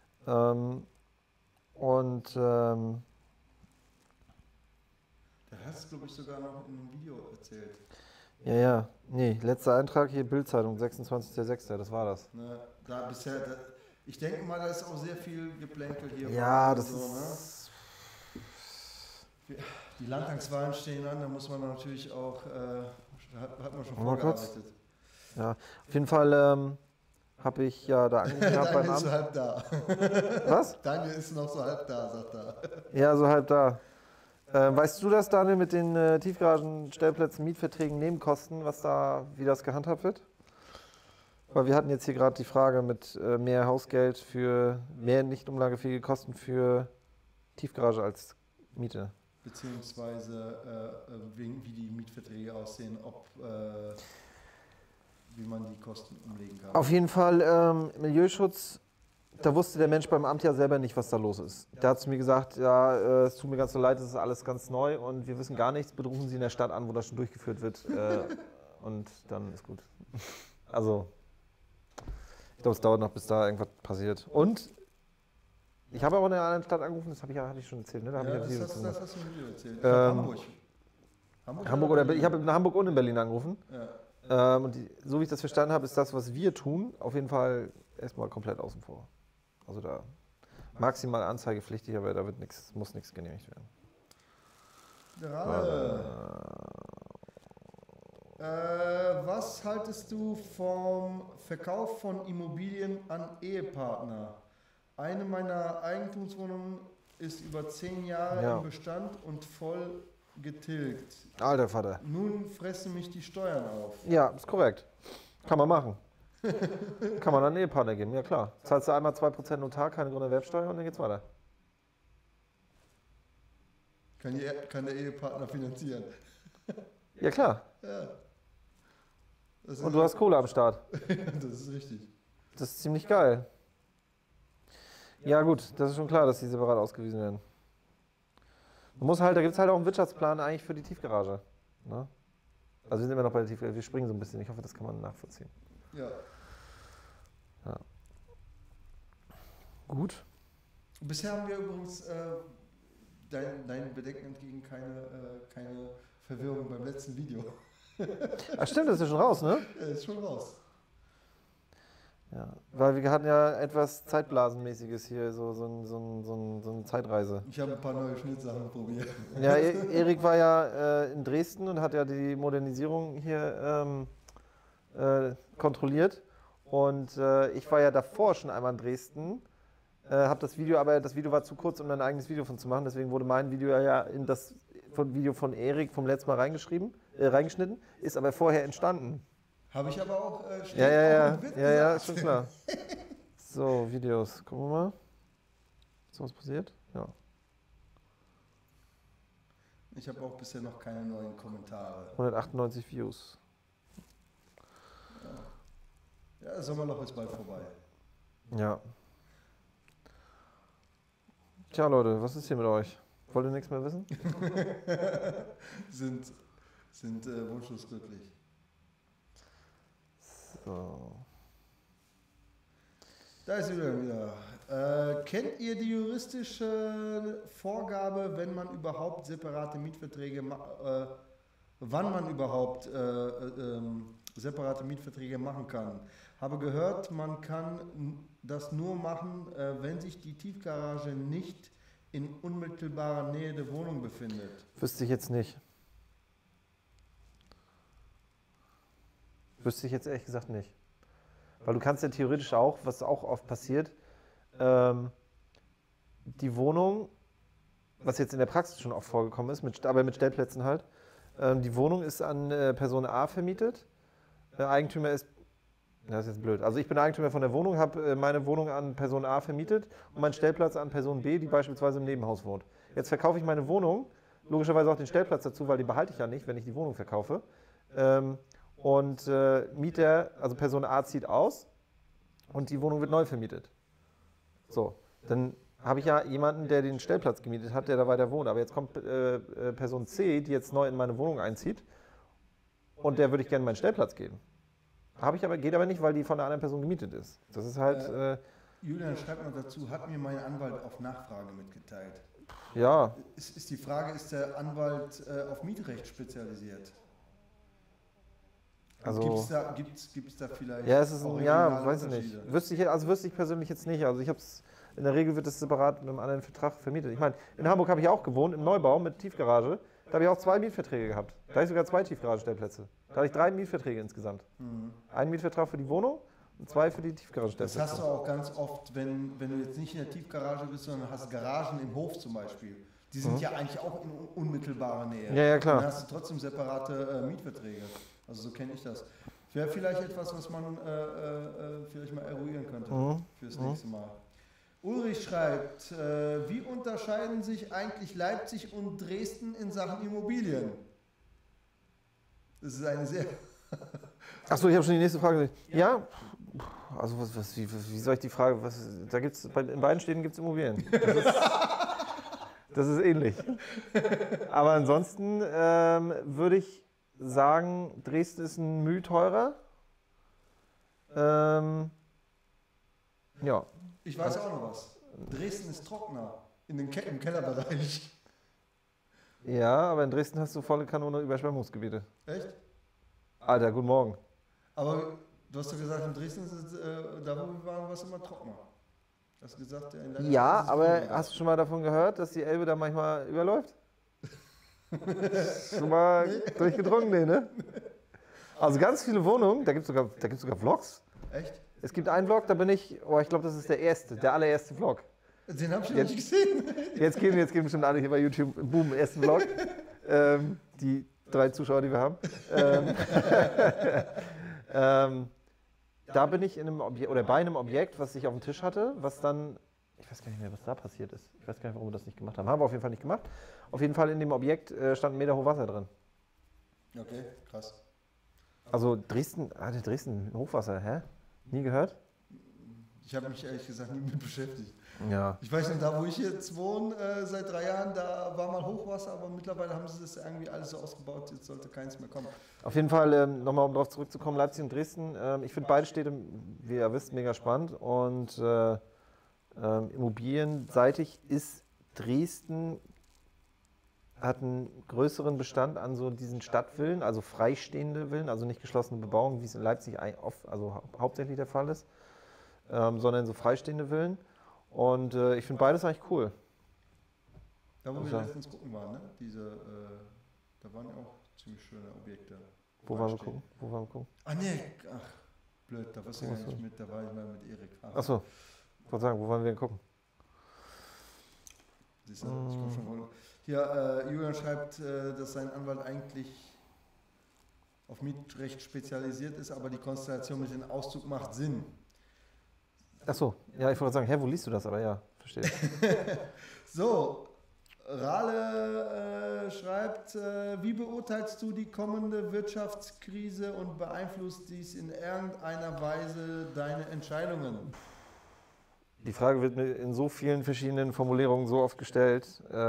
da hast du, glaube ich, sogar noch in einem Video erzählt. Ja, nee, letzter Eintrag hier, Bild-Zeitung, 26.06., das war das. Ne, ich denke mal, da ist auch sehr viel Geplänkel hier. Ja, das so, ist... Ne? Die Landtagswahlen stehen an, da muss man natürlich auch, hat man schon vorgearbeitet. Ja, auf jeden Fall habe ich ja da angerufen beim Amt. Daniel ist so halb da. Was? Daniel ist noch so halb da, sagt er. Ja, so halb da. Weißt du das, Daniel, mit den Tiefgaragen-Stellplätzen, Mietverträgen, Nebenkosten, wie das gehandhabt wird? Weil wir hatten jetzt hier gerade die Frage mit mehr Hausgeld für mehr nicht umlagefähige Kosten für Tiefgarage als Miete. Beziehungsweise wie die Mietverträge aussehen, wie man die Kosten umlegen kann. Auf jeden Fall Milieuschutz. Da wusste der Mensch beim Amt ja selber nicht, was da los ist. Der hat zu mir gesagt, ja, es tut mir ganz so leid, das ist alles ganz neu und wir wissen gar nichts, bitte rufen Sie in der Stadt an, wo das schon durchgeführt wird und dann ist gut. Also, ich glaube, es dauert noch, bis da irgendwas passiert. Und ich habe auch in einer anderen Stadt angerufen, das hatte ich schon erzählt, ne? Das hast du mir erzählt. Hamburg. Ich habe in Hamburg und in Berlin angerufen. Ja. Und so wie ich das verstanden habe, ist das, was wir tun, auf jeden Fall erstmal komplett außen vor. Also da maximal anzeigepflichtig, aber da muss nichts genehmigt werden. Gerade. Was haltest du vom Verkauf von Immobilien an Ehepartner? Eine meiner Eigentumswohnungen ist über 10 Jahre im Bestand und voll getilgt. Alter Vater. Nun fressen mich die Steuern auf. Ja, ist korrekt. Kann man machen. Kann man an den Ehepartner geben, ja klar. Zahlst du einmal 2% Notar, keine Grunderwerbsteuer und dann geht's weiter. Kann der Ehepartner finanzieren? Ja klar. Ja. Und du hast Kohle am Start. Das ist richtig. Das ist ziemlich geil. Ja gut, das ist schon klar, dass die separat ausgewiesen werden. Da gibt es halt auch einen Wirtschaftsplan eigentlich für die Tiefgarage. Ne? Also wir sind immer noch bei der Tiefgarage, wir springen so ein bisschen. Ich hoffe, das kann man nachvollziehen. Ja. Ja. Gut. Bisher haben wir übrigens dein Bedenken entgegen keine Verwirrung beim letzten Video. Ach stimmt, das ist ja schon raus, ne? Ja, ist schon raus. Ja, weil wir hatten ja etwas Zeitblasenmäßiges hier, so eine Zeitreise. Ich habe ein paar neue Schnittsachen probiert. Ja, Erik war ja in Dresden und hat ja die Modernisierung hier kontrolliert. Und ich war ja davor schon einmal in Dresden, habe das Video war zu kurz, um ein eigenes Video von zu machen. Deswegen wurde mein Video ja in das Video von Erik vom letzten Mal reingeschnitten, ist aber vorher entstanden. Habe ich aber auch Ja, ist schon klar. So, Videos. Gucken wir mal. Ist was passiert? Ja. Ich habe auch bisher noch keine neuen Kommentare. 198 Views. Ja, das Sommerloch ist bald vorbei. Ja. Tja, Leute, was ist hier mit euch? Wollt ihr nichts mehr wissen? sind wunschlos glücklich. So. Da ist wieder. Kennt ihr die juristische Vorgabe, wenn man überhaupt separate Mietverträge wann man überhaupt separate Mietverträge machen kann? Habe gehört, man kann das nur machen, wenn sich die Tiefgarage nicht in unmittelbarer Nähe der Wohnung befindet. Wüsste ich jetzt nicht. Wüsste ich jetzt ehrlich gesagt nicht. Weil du kannst ja theoretisch auch, was auch oft passiert, die Wohnung, was jetzt in der Praxis schon oft vorgekommen ist, aber mit Stellplätzen halt, die Wohnung ist an Person A vermietet, Eigentümer ist, das ist jetzt blöd, also ich bin Eigentümer von der Wohnung, habe meine Wohnung an Person A vermietet und meinen Stellplatz an Person B, die beispielsweise im Nebenhaus wohnt. Jetzt verkaufe ich meine Wohnung, logischerweise auch den Stellplatz dazu, weil den behalte ich ja nicht, wenn ich die Wohnung verkaufe. Und Mieter, also Person A zieht aus und die Wohnung wird neu vermietet. So, dann habe ich ja jemanden, der den Stellplatz gemietet hat, der da weiter wohnt. Aber jetzt kommt Person C, die jetzt neu in meine Wohnung einzieht und der würde ich gerne meinen Stellplatz geben. Geht aber nicht, weil die von einer anderen Person gemietet ist. Das ist halt... Julian schreibt noch dazu, hat mir mein Anwalt auf Nachfrage mitgeteilt. Ja. Ist die Frage, ist der Anwalt auf Mietrecht spezialisiert? Also gibt es da vielleicht ja, es ist weiß ich nicht. Wüsste ich persönlich jetzt nicht. Also in der Regel wird es separat mit einem anderen Vertrag vermietet. Ich meine, in Hamburg habe ich auch gewohnt, im Neubau mit Tiefgarage. Da habe ich auch 2 Mietverträge gehabt. Da hatte ich sogar 2 Tiefgaragenstellplätze. Da hatte ich 3 Mietverträge insgesamt. Mhm. Einen Mietvertrag für die Wohnung und 2 für die Tiefgaragenstellplätze. Das hast du auch ganz oft, wenn du jetzt nicht in der Tiefgarage bist, sondern hast Garagen im Hof zum Beispiel. Die sind ja eigentlich auch in unmittelbarer Nähe. Ja, klar. Dann hast du trotzdem separate Mietverträge. Also so kenne ich das. Wäre vielleicht etwas, was man vielleicht mal eruieren könnte fürs nächste Mal. Ulrich schreibt, wie unterscheiden sich eigentlich Leipzig und Dresden in Sachen Immobilien? Das ist eine sehr... Achso, ich habe schon die nächste Frage. Ja, also wie soll ich die Frage, in beiden Städten gibt es Immobilien. Das ist ähnlich. Aber ansonsten würde ich sagen, Dresden ist ein Mühe teurer. Ja. Ich weiß auch noch was. Dresden ist trockener im Kellerbereich. Ja, aber in Dresden hast du volle Kanone Überschwemmungsgebiete. Echt? Alter, guten Morgen. Aber du hast doch gesagt, in Dresden ist es, da wo wir waren, war es immer trockener. Hast du gesagt, ja, aber hast du schon mal davon gehört, dass die Elbe da manchmal überläuft? Schon mal durchgedrungen, nee, ne? Also ganz viele Wohnungen, da gibt es sogar Vlogs. Echt? Es gibt einen Vlog, da bin ich glaube, das ist der allererste Vlog. Den habe ich noch nicht gesehen. Jetzt gehen bestimmt alle hier bei YouTube, boom, ersten Vlog. Die 3 Zuschauer, die wir haben. Da bin ich bei einem Objekt, was ich auf dem Tisch hatte, was dann, ich weiß gar nicht mehr, was da passiert ist. Ich weiß gar nicht, warum wir das nicht gemacht haben. Haben wir auf jeden Fall nicht gemacht. Auf jeden Fall in dem Objekt stand 1 Meter hoch Wasser drin. Okay, krass. Also Dresden Hochwasser, hä? Nie gehört? Ich habe mich ehrlich gesagt nie mit beschäftigt. Ja. Ich weiß nicht, da wo ich jetzt wohne, seit 3 Jahren, da war mal Hochwasser, aber mittlerweile haben sie das irgendwie alles so ausgebaut, jetzt sollte keins mehr kommen. Auf jeden Fall, nochmal um darauf zurückzukommen, Leipzig und Dresden. Ich finde beide Städte, wie ihr wisst, mega spannend. Und immobilienseitig ist Dresden, hat einen größeren Bestand an so diesen Stadtvillen, also freistehende Villen, also nicht geschlossene Bebauung, wie es in Leipzig hauptsächlich der Fall ist, sondern so freistehende Villen. Und ich finde beides eigentlich cool. Da wo wir letztens gucken waren, ne? Da waren ja auch ziemlich schöne Objekte. Wo waren wir gucken? Ah nee, blöd, da warst du gar nicht mit, da war ich mal mit Erik. Achso, ich wollte sagen, wo wollen wir denn gucken? Siehst du, ich komm schon wohl. Hier, Julian schreibt, dass sein Anwalt eigentlich auf Mietrecht spezialisiert ist, aber die Konstellation mit dem Auszug macht Sinn. Achso, ja, ich wollte sagen, wo liest du das? Aber ja, verstehe. So, Rale schreibt, wie beurteilst du die kommende Wirtschaftskrise und beeinflusst dies in irgendeiner Weise deine Entscheidungen? Die Frage wird mir in so vielen verschiedenen Formulierungen so oft gestellt.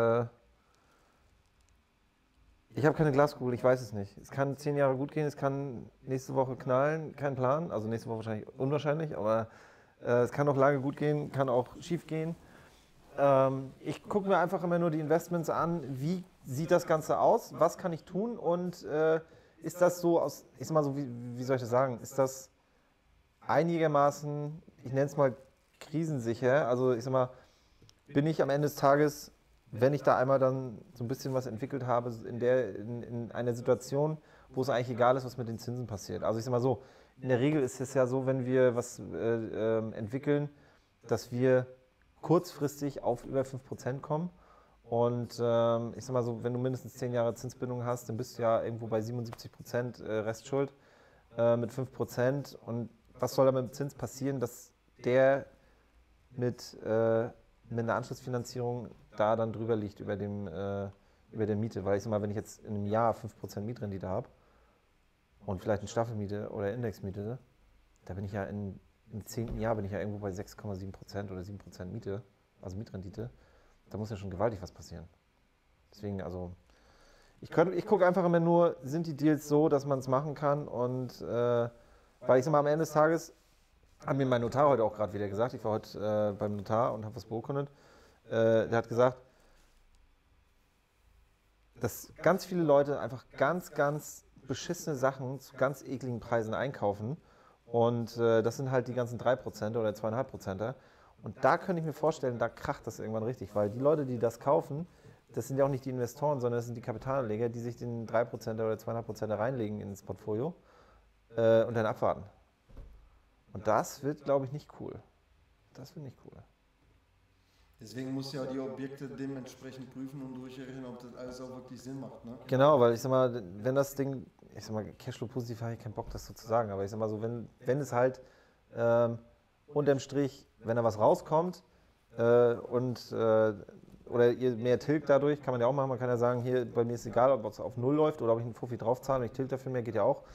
Ich habe keine Glaskugel, ich weiß es nicht. Es kann 10 Jahre gut gehen, es kann nächste Woche knallen, kein Plan. Also nächste Woche wahrscheinlich unwahrscheinlich, aber es kann auch lange gut gehen, kann auch schief gehen. Ich gucke mir einfach immer nur die Investments an, wie sieht das Ganze aus, was kann ich tun und ist das so aus, ich sag mal so, wie soll ich das sagen, ist das einigermaßen, ich nenne es mal krisensicher, also ich sag mal, bin ich am Ende des Tages, wenn ich da einmal dann so ein bisschen was entwickelt habe, in einer Situation, wo es eigentlich egal ist, was mit den Zinsen passiert. Also ich sag mal so, in der Regel ist es ja so, wenn wir was entwickeln, dass wir kurzfristig auf über 5% kommen. Und ich sag mal so, wenn du mindestens 10 Jahre Zinsbindung hast, dann bist du ja irgendwo bei 77% Restschuld mit 5%. Und was soll da mit dem Zins passieren, dass der mit einer Anschlussfinanzierung da dann drüber liegt über der Miete? Weil ich sag mal, wenn ich jetzt in einem Jahr 5% Mietrendite habe und vielleicht eine Staffelmiete oder Indexmiete, da bin ich ja im 10. Jahr bin ich ja irgendwo bei 6,7% oder 7% Miete, also Mietrendite. Da muss ja schon gewaltig was passieren. Deswegen, also, ich gucke einfach immer nur, sind die Deals so, dass man es machen kann? Und weil ich sag mal, am Ende des Tages, hat mir mein Notar heute auch gerade wieder gesagt, ich war heute beim Notar und habe was beurkundet, der hat gesagt, dass ganz viele Leute einfach ganz, ganz beschissene Sachen zu ganz ekligen Preisen einkaufen. Und das sind halt die ganzen 3% oder 2,5%. Und da könnte ich mir vorstellen, da kracht das irgendwann richtig, weil die Leute, die das kaufen, das sind ja auch nicht die Investoren, sondern das sind die Kapitalanleger, die sich den 3% oder 2,5% reinlegen ins Portfolio und dann abwarten. Und das wird, glaube ich, nicht cool. Das wird nicht cool. Deswegen musst du ja die Objekte dementsprechend prüfen und durchrechnen, ob das alles auch wirklich Sinn macht. Ne? Genau, weil ich sag mal, wenn das Ding, ich sag mal, Cashflow-positiv habe ich keinen Bock, das so zu sagen, aber ich sag mal so, wenn es halt unterm Strich, wenn da was rauskommt oder ihr mehr tilgt dadurch, kann man ja auch machen, man kann ja sagen, hier, bei mir ist egal, ob es auf 0 läuft oder ob ich einen Fuffi draufzahle und ich tilge dafür mehr, geht ja auch,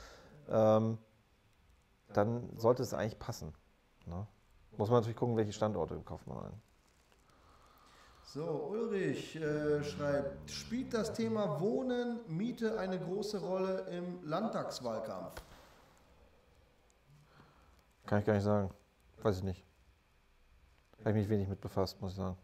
dann sollte es eigentlich passen. Ne? Muss man natürlich gucken, welche Standorte kauft man ein. So, Ulrich schreibt, spielt das Thema Wohnen, Miete eine große Rolle im Landtagswahlkampf? Kann ich gar nicht sagen. Weiß ich nicht. Habe ich mich wenig mit befasst, muss ich sagen.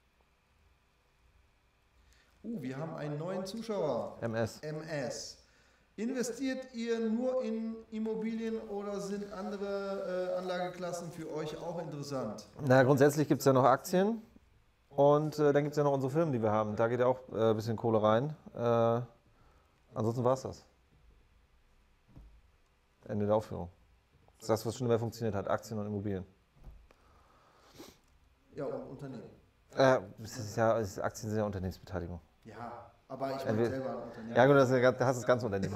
Wir haben einen neuen Zuschauer. MS. Investiert ihr nur in Immobilien oder sind andere Anlageklassen für euch auch interessant? Na, grundsätzlich gibt es ja noch Aktien. Und dann gibt es ja noch unsere Firmen, die wir haben. Da geht ja auch ein bisschen Kohle rein. Ansonsten war es das. Ende der Aufführung. Das ist das, was schon immer funktioniert hat. Aktien und Immobilien. Ja, und Unternehmen. Aktien sind ja Unternehmensbeteiligung. Ja, aber ich bin selber ein Unternehmen. Ja gut, da hast du das ganze Unternehmen.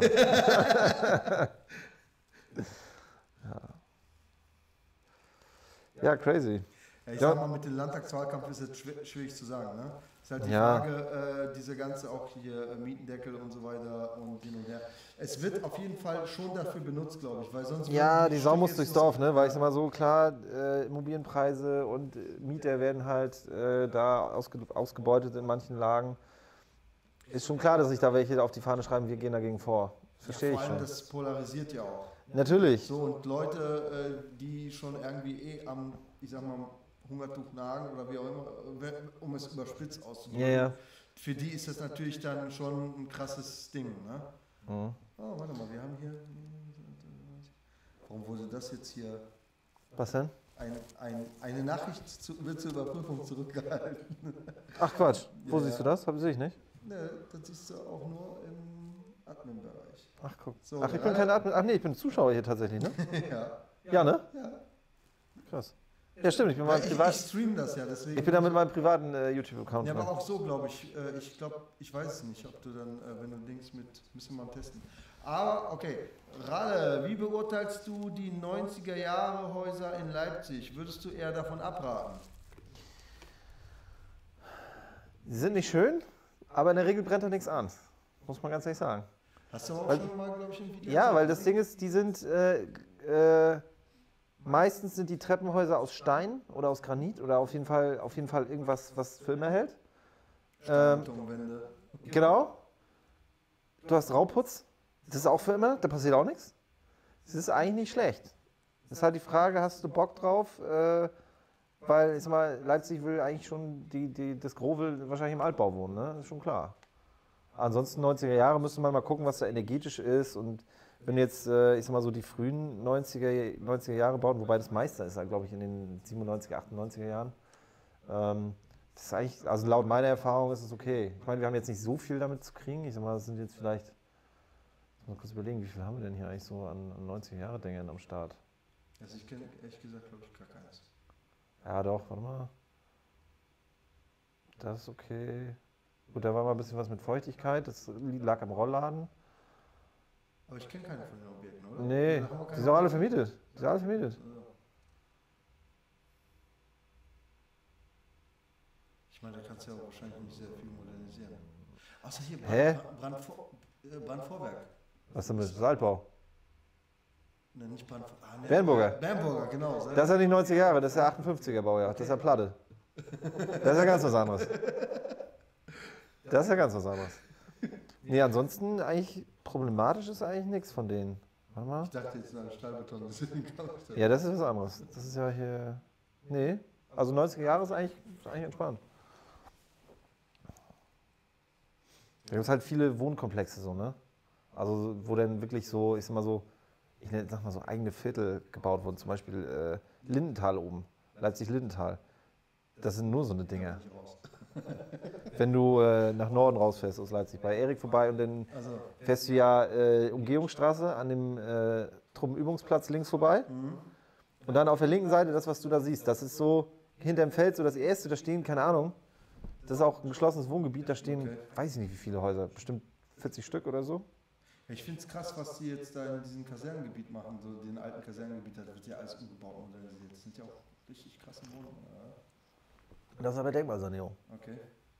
Ja, crazy. Ja, ich sag mal, mit dem Landtagswahlkampf ist es schwierig zu sagen. Ne? Ist halt die Frage, diese ganze auch hier Mietendeckel und so weiter und hin und her. Es wird auf jeden Fall schon dafür benutzt, glaube ich, weil sonst... Ja, die Sau muss durchs Dorf, ne? Weil ich sag mal so, klar, Immobilienpreise und Mieter werden halt da ausgebeutet in manchen Lagen. Ist schon klar, dass sich da welche auf die Fahne schreiben, wir gehen dagegen vor. Verstehe ich schon. Vor allem, das polarisiert ja auch. Natürlich. So, und Leute, die schon irgendwie am, ich sag mal, Hungertuch nagen oder wie auch immer, um es überspitzt auszudrücken, für die ist das natürlich dann schon ein krasses Ding, ne? Mhm. Oh, warte mal, wir haben hier... Warum wurde das jetzt hier... Was denn? Eine Nachricht wird zur Überprüfung zurückgehalten. Ach Quatsch, wo siehst du das? Sehe ich nicht. Ne, das siehst du auch nur im Admin-Bereich. Ach guck. So, ach, ich bin kein Admin. Ach nee, ich bin Zuschauer hier tatsächlich, ne? Ja. Ja, ne? Ja. Krass. Ja, stimmt, ich bin ich stream das ja, deswegen. Ich bin da mit meinem privaten YouTube-Account. Ja, aber auch so, glaube ich. Ich weiß es nicht, ob du dann, wenn du Links müssen wir mal testen. Aber, okay. Ralle, wie beurteilst du die 90er-Jahre-Häuser in Leipzig? Würdest du eher davon abraten? Sie sind nicht schön, aber in der Regel brennt da nichts an. Muss man ganz ehrlich sagen. Hast du auch schon mal, glaube ich, ein Video? Ja, weil das Ding ist, die sind... meistens sind die Treppenhäuser aus Stein oder aus Granit oder auf jeden Fall irgendwas, was für immer hält. Betonwände. Genau. Du hast Rauputz. Das ist auch für immer, da passiert auch nichts. Das ist eigentlich nicht schlecht. Das ist halt die Frage, hast du Bock drauf? Weil, ich sag mal, Leipzig will eigentlich schon, das Gros will wahrscheinlich im Altbau wohnen, ne? Das ist schon klar. Ansonsten 90er Jahre müsste man mal gucken, was da energetisch ist. Und wenn jetzt, ich sag mal so, die frühen 90er Jahre bauen, wobei das meiste ist, glaube ich, in den 97er, 98er Jahren. Das ist eigentlich, also laut meiner Erfahrung ist es okay. Ich meine, wir haben jetzt nicht so viel damit zu kriegen. Ich sag mal, das sind jetzt vielleicht, mal kurz überlegen, wie viel haben wir denn hier eigentlich so an 90er-Jahre-Dingern am Start? Also ich kenne ehrlich gesagt, glaube ich, gar keins. Ja doch, warte mal. Das ist okay. Gut, da war mal ein bisschen was mit Feuchtigkeit, das lag am Rollladen. Aber ich kenne keine von den Objekten, oder? Nee, die sind auch alle vermietet. Die sind alle vermietet. Ich meine, da kannst du ja auch wahrscheinlich nicht sehr viel modernisieren. Außer hier Brandvorwerk. Was denn mit das Altbau? Ne, nicht Brandvorwerk. Bernburger. Bernburger, genau. Das ist ja nicht 90 Jahre, das ist ja 58er Baujahr. Okay. Das ist ja Platte. Das ist ja ganz was anderes. Das ist ja ganz was anderes. Nee, ansonsten eigentlich problematisch ist eigentlich nichts von denen. Warte mal. Ich dachte jetzt an Stahlbeton. Ja, das ist was anderes. Das ist ja hier... Nee, also 90er Jahre ist eigentlich entspannt. Da gibt es halt viele Wohnkomplexe so, ne? Also wo dann wirklich so, ich sag mal so, sag mal so eigene Viertel gebaut wurden. Zum Beispiel Lindenthal oben, Leipzig-Lindenthal. Das sind nur so eine Dinger. Wenn du nach Norden rausfährst aus Leipzig, bei Erik vorbei und dann fährst du ja Umgehungsstraße an dem Truppenübungsplatz links vorbei. Mhm. Und dann auf der linken Seite, das, was du da siehst, das ist so hinterm Feld, so das erste, da stehen, keine Ahnung, das ist auch ein geschlossenes Wohngebiet, da stehen, weiß ich nicht wie viele Häuser, bestimmt 40 Stück oder so. Ja, ich finde es krass, was die jetzt da in diesem Kasernengebiet machen, so den alten Kasernengebiet, da wird ja alles umgebaut und modernisiert. Das sind ja auch richtig krasse Wohnungen. Ja. Das ist aber Denkmalsanierung. Okay.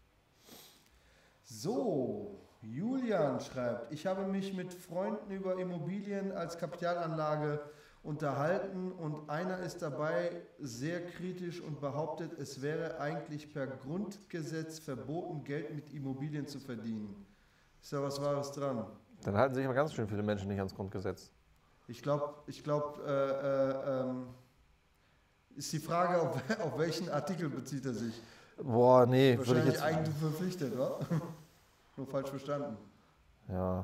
So, Julian schreibt, ich habe mich mit Freunden über Immobilien als Kapitalanlage unterhalten und einer ist dabei sehr kritisch und behauptet, es wäre eigentlich per Grundgesetz verboten, Geld mit Immobilien zu verdienen. Ist da was Wahres dran? Dann halten sich aber ganz schön viele Menschen nicht ans Grundgesetz. Ich glaube, ist die Frage, auf welchen Artikel bezieht er sich? Boah, nee. Wahrscheinlich würde ich jetzt Eigentum verpflichtet, oder? Nur falsch verstanden. Ja.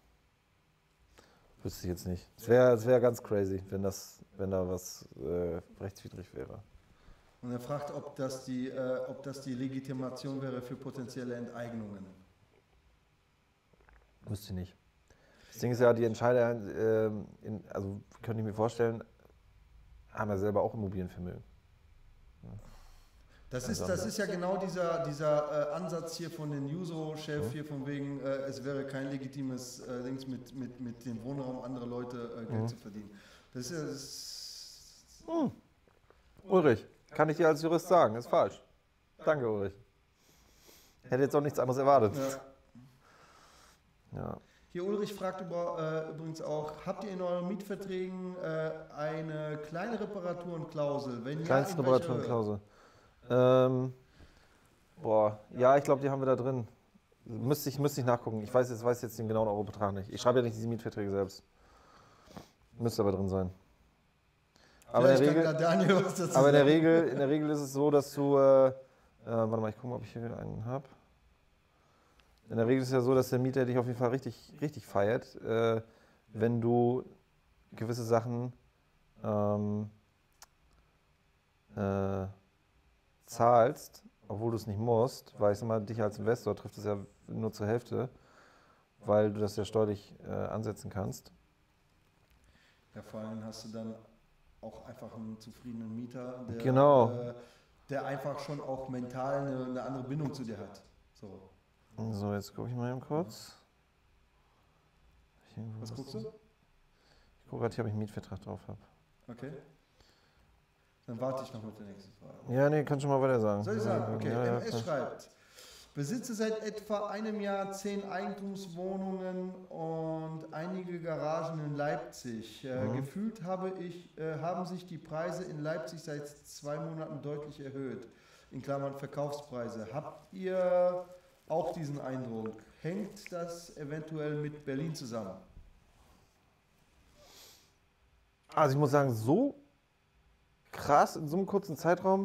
Wüsste ich jetzt nicht. Es wär ganz crazy, wenn da was rechtswidrig wäre. Und er fragt, ob das die Legitimation wäre für potenzielle Enteignungen. Wüsste ich nicht. Das Ding ist ja, die Entscheider, also könnte ich mir vorstellen, haben ja selber auch Immobilienvermögen. Ja. Das ist ja genau dieser Ansatz hier von den Juso-Chef hier von wegen, es wäre kein legitimes Dings mit dem Wohnraum anderer Leute Geld zu verdienen. Das ist ja... Ulrich, kann ich dir als Jurist sagen, ist falsch. Danke, Ulrich. Hätte jetzt auch nichts anderes erwartet. Ja. Ja. Hier Ulrich fragt übrigens auch, habt ihr in euren Mietverträgen eine kleine Reparaturenklausel? Wenn ja, Kleinste in welcher Reparaturenklausel. Ja, ich glaube, die haben wir da drin. Müsste ich nachgucken. Ich weiß jetzt den genauen Eurobetrag nicht. Ich schreibe ja nicht diese Mietverträge selbst. Müsste aber drin sein. Aber in der Regel ist es so, dass du, warte mal, ich gucke mal, ob ich hier wieder einen habe. In der Regel ist es ja so, dass der Mieter dich auf jeden Fall richtig feiert, wenn du gewisse Sachen zahlst, obwohl du es nicht musst, weil ich sag mal, dich als Investor trifft es ja nur zur Hälfte, weil du das ja steuerlich ansetzen kannst. Ja, vor allem hast du dann auch einfach einen zufriedenen Mieter, der einfach schon auch mental eine andere Bindung zu dir hat. So, jetzt gucke ich mal eben kurz. Was guckst du? Ich gucke gerade hier, ob ich einen Mietvertrag drauf habe. Okay. Dann warte ich noch mit der nächsten Frage. Ja, nee, kannst schon mal weiter sagen. Soll ich sagen? Okay, ja, MS schreibt, besitze seit etwa einem Jahr 10 Eigentumswohnungen und einige Garagen in Leipzig. Gefühlt haben sich die Preise in Leipzig seit 2 Monaten deutlich erhöht. In Klammern Verkaufspreise. Habt ihr auch diesen Eindruck? Hängt das eventuell mit Berlin zusammen? Also ich muss sagen, so krass in so einem kurzen Zeitraum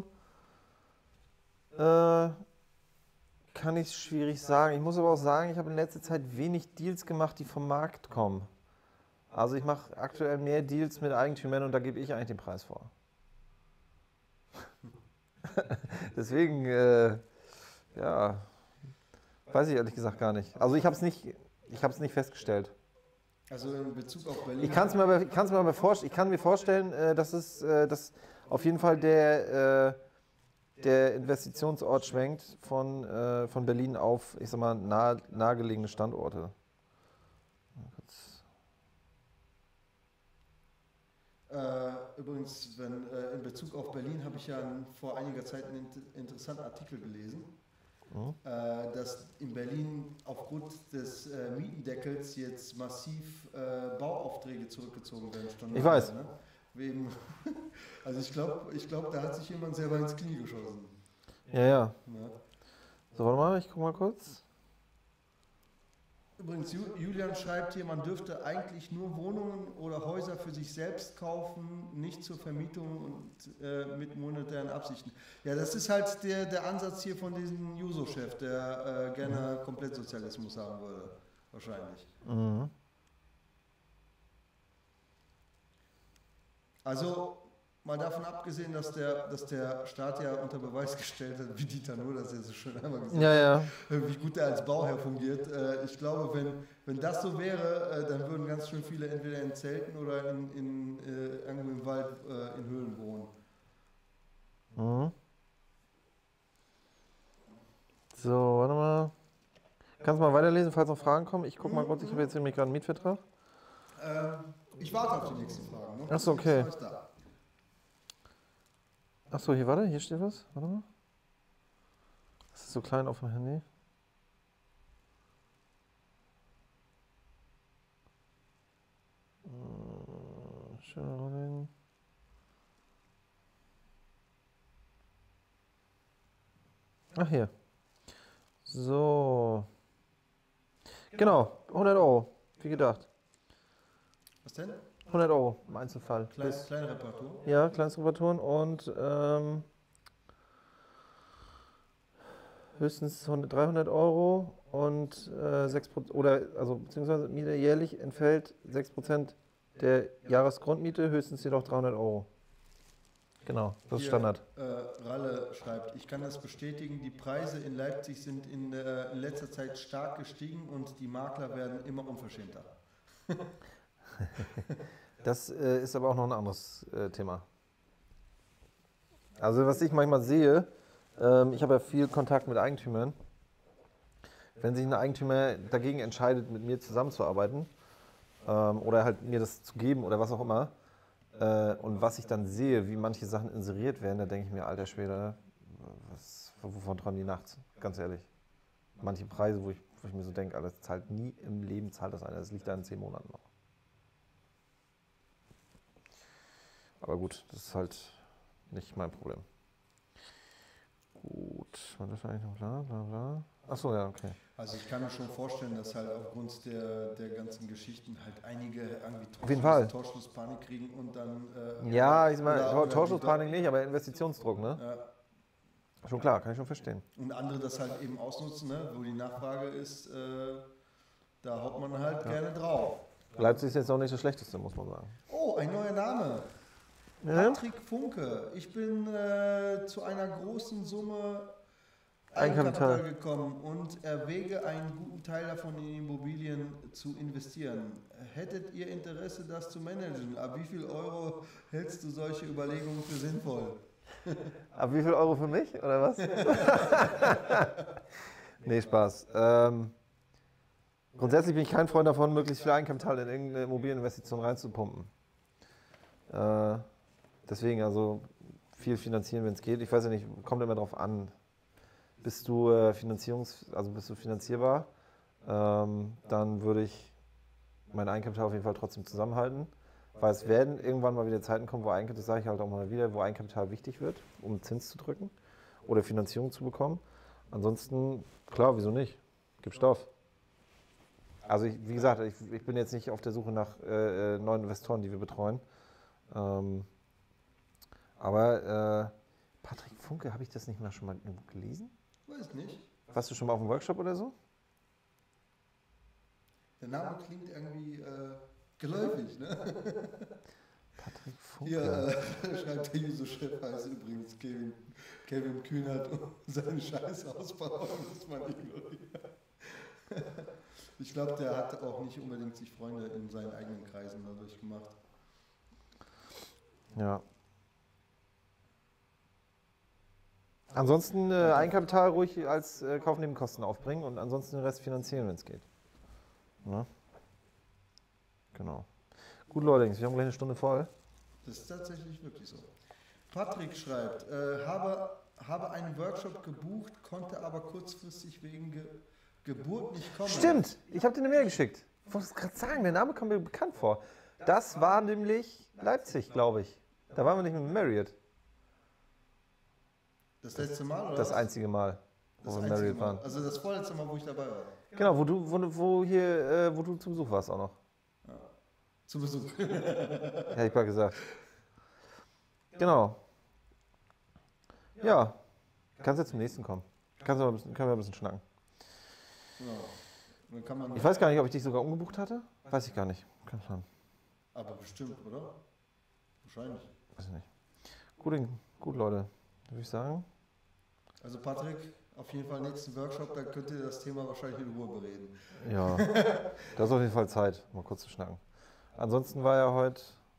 kann ich es schwierig sagen. Ich muss aber auch sagen, ich habe in letzter Zeit wenig Deals gemacht, die vom Markt kommen. Also ich mache aktuell mehr Deals mit Eigentümern und da gebe ich eigentlich den Preis vor. Deswegen, ja, weiß ich ehrlich gesagt gar nicht. Also ich habe es nicht festgestellt. Also in Bezug auf Berlin? Ich kann mir vorstellen, dass auf jeden Fall der Investitionsort schwenkt von Berlin auf, ich sag mal, nahegelegene Standorte. Übrigens, in Bezug auf Berlin habe ich ja vor einiger Zeit einen interessanten Artikel gelesen, dass in Berlin aufgrund des Mietendeckels jetzt massiv Bauaufträge zurückgezogen werden. Ich weiß. Ne? Also ich glaube, da hat sich jemand selber ins Knie geschossen. Ja. So, warte mal, ich guck mal kurz. Übrigens, Julian schreibt hier, man dürfte eigentlich nur Wohnungen oder Häuser für sich selbst kaufen, nicht zur Vermietung und mit monetären Absichten. Ja, das ist halt der Ansatz hier von diesem Juso-Chef, der gerne Komplettsozialismus haben würde, wahrscheinlich. Mhm. Also, mal davon abgesehen, dass der Staat ja unter Beweis gestellt hat, wie Dieter Nuhr das ja so schön einmal gesagt hat, wie gut er als Bauherr fungiert. Ich glaube, wenn das so wäre, dann würden ganz schön viele entweder in Zelten oder irgendwo im Wald in Höhlen wohnen. Mhm. So, warte mal. Kannst du mal weiterlesen, falls noch Fragen kommen? Ich guck mal kurz, ich habe jetzt nämlich gerade einen Mietvertrag. Ich warte auf die nächsten Fragen. Ne? Achso, okay. Achso, hier steht was. Warte mal. Das ist so klein auf dem Handy. Schauen. Ach, hier. So. Genau, 100 Euro, wie gedacht. Was denn? 100 Euro im Einzelfall. Kleine Reparatur? Ja, kleinste Reparaturen und höchstens 300 Euro und 6%, beziehungsweise Miete jährlich entfällt 6% der Jahresgrundmiete, höchstens jedoch 300 Euro. Genau, das ist Standard. Ralle schreibt, ich kann das bestätigen, die Preise in Leipzig sind in letzter Zeit stark gestiegen und die Makler werden immer unverschämter. Das ist aber auch noch ein anderes Thema. Also was ich manchmal sehe, ich habe ja viel Kontakt mit Eigentümern. Wenn sich ein Eigentümer dagegen entscheidet, mit mir zusammenzuarbeiten oder halt mir das zu geben oder was auch immer, und was ich dann sehe, wie manche Sachen inseriert werden, da denke ich mir, alter Schwede, wovon träumen die nachts? Ganz ehrlich. manche Preise, wo ich mir so denke, das zahlt nie im Leben, zahlt das einer. Das liegt da in 10 Monaten noch. Aber gut, das ist halt nicht mein Problem. Gut, war das eigentlich noch bla bla bla? Achso, ja, okay. Also ich kann mir schon vorstellen, dass halt aufgrund der ganzen Geschichten halt einige irgendwie Auf jeden Fall. Torschlusspanik kriegen und dann... ja, ich meine, Torschusspanik nicht, aber Investitionsdruck, ne? Ja. Schon klar, kann ich schon verstehen. Und andere das halt eben ausnutzen, ne? Wo die Nachfrage ist, da haut man halt gerne drauf. Leipzig ist jetzt auch nicht das Schlechteste, muss man sagen. Oh, ein neuer Name. Patrick Funke. Ich bin zu einer großen Summe Eigenkapital gekommen und erwäge, einen guten Teil davon in Immobilien zu investieren. Hättet ihr Interesse, das zu managen? Ab wie viel Euro hältst du solche Überlegungen für sinnvoll? Ab wie viel Euro für mich, oder was? Nee, Spaß. Grundsätzlich bin ich kein Freund davon, möglichst viel Eigenkapital in irgendeine Immobilieninvestition reinzupumpen. Deswegen also viel finanzieren, wenn es geht. Ich weiß ja nicht, kommt immer drauf an. Bist du finanzierbar, dann würde ich mein Eigenkapital auf jeden Fall trotzdem zusammenhalten. Weil es werden irgendwann mal wieder Zeiten kommen, wo Eigenkapital, das sage ich halt auch mal wieder, wo Eigenkapital wichtig wird, um Zins zu drücken oder Finanzierung zu bekommen. Ansonsten, klar, wieso nicht? Gib Stoff. Also wie gesagt, ich bin jetzt nicht auf der Suche nach neuen Investoren, die wir betreuen. Aber Patrick Funke, habe ich das nicht mal schon mal irgendwo gelesen? Weiß nicht. Warst du schon mal auf einem Workshop oder so? Der Name klingt irgendwie geläufig, ne? Patrick Funke. Hier schreibt der User-Chef, heißt übrigens Kevin Kühnert und seine Scheiße ausbauen, muss man ignorieren. Ich glaube, der hat auch nicht unbedingt sich Freunde in seinen eigenen Kreisen dadurch gemacht. Ja. Ansonsten Eigenkapital ruhig als Kaufnebenkosten aufbringen und ansonsten den Rest finanzieren, wenn es geht. Ja. Genau. Gut, Leute, wir haben gleich eine Stunde voll. Das ist tatsächlich wirklich so. Patrick schreibt, habe einen Workshop gebucht, konnte aber kurzfristig wegen Geburt nicht kommen. Stimmt, ich habe dir eine Mail geschickt. Ich wollte es gerade sagen, der Name kommt mir bekannt vor. Das war nämlich Leipzig, glaube ich. Da waren wir nicht mit Marriott. Das letzte Mal, oder? Das einzige Mal, wo wir Marriott waren. Also das vorletzte Mal, wo ich dabei war. Genau, wo du zu Besuch warst auch noch. Ja. Zu Besuch. Hätte ich mal gesagt. Genau. Ja, kannst jetzt zum nächsten kommen. Können wir ein bisschen schnacken. Genau. Dann kann man Ich weiß gar nicht, ob ich dich sogar umgebucht hatte. Weiß ich gar nicht. Kein Plan. Aber bestimmt, oder? Wahrscheinlich. Weiß ich nicht. Gut, Leute. Würde ich sagen. Also Patrick, auf jeden Fall nächsten Workshop, da könnt ihr das Thema wahrscheinlich in Ruhe bereden. Ja, da ist auf jeden Fall Zeit, mal kurz zu schnacken. Ansonsten war ja heute...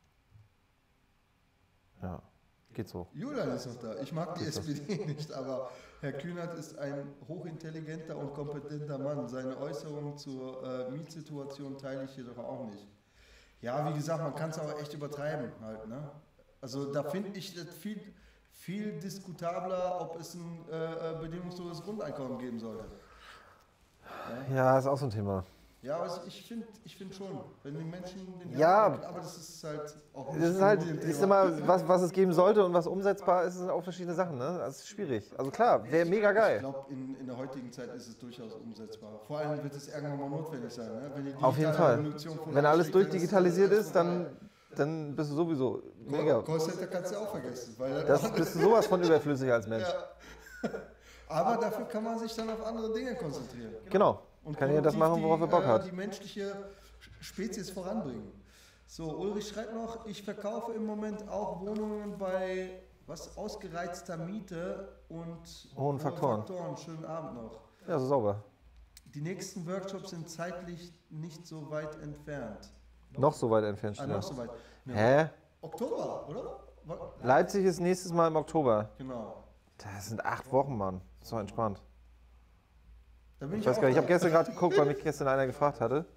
Ja, geht so. Julian ist noch da. Ich mag die SPD nicht, aber Herr Kühnert ist ein hochintelligenter und kompetenter Mann. Seine Äußerungen zur Mietsituation teile ich jedoch auch nicht. Ja, wie gesagt, man kann es aber echt übertreiben halt, ne? Also da finde ich das viel diskutabler, ob es ein bedingungsloses Grundeinkommen geben sollte. Ja, ist auch so ein Thema. Ja, aber ich find schon, wenn die Menschen den Ja, aber das ist halt auch das ist halt, ich sag mal, was es geben sollte und was umsetzbar ist, sind auch verschiedene Sachen, ne? Das ist schwierig. Also klar, wäre mega geil. Ich glaube, in der heutigen Zeit ist es durchaus umsetzbar. Vor allem wird es irgendwann mal notwendig sein, ne? Wenn die auf jeden Fall. Wenn alles durchdigitalisiert ist, dann bist du sowieso mega. Callcenter kannst du auch vergessen. Weil Das bist du sowas von überflüssig als Mensch. Ja. Aber dafür kann man sich dann auf andere Dinge konzentrieren. Genau. Und kann ja das machen, worauf er Bock hat. Die menschliche Spezies voranbringen. So, Ulrich schreibt noch, ich verkaufe im Moment auch Wohnungen bei ausgereizter Miete und hohen Faktoren. Schönen Abend noch. Ja, so sauber. Die nächsten Workshops sind zeitlich nicht so weit entfernt. Noch so weit entfernt, noch so weit. Ja. Hä? Oktober, oder? Leipzig ist nächstes Mal im Oktober. Genau. Das sind 8 Wochen, Mann. Das ist doch entspannt. Ich weiß gar nicht, ich habe gestern gerade geguckt, weil mich gestern einer gefragt hatte.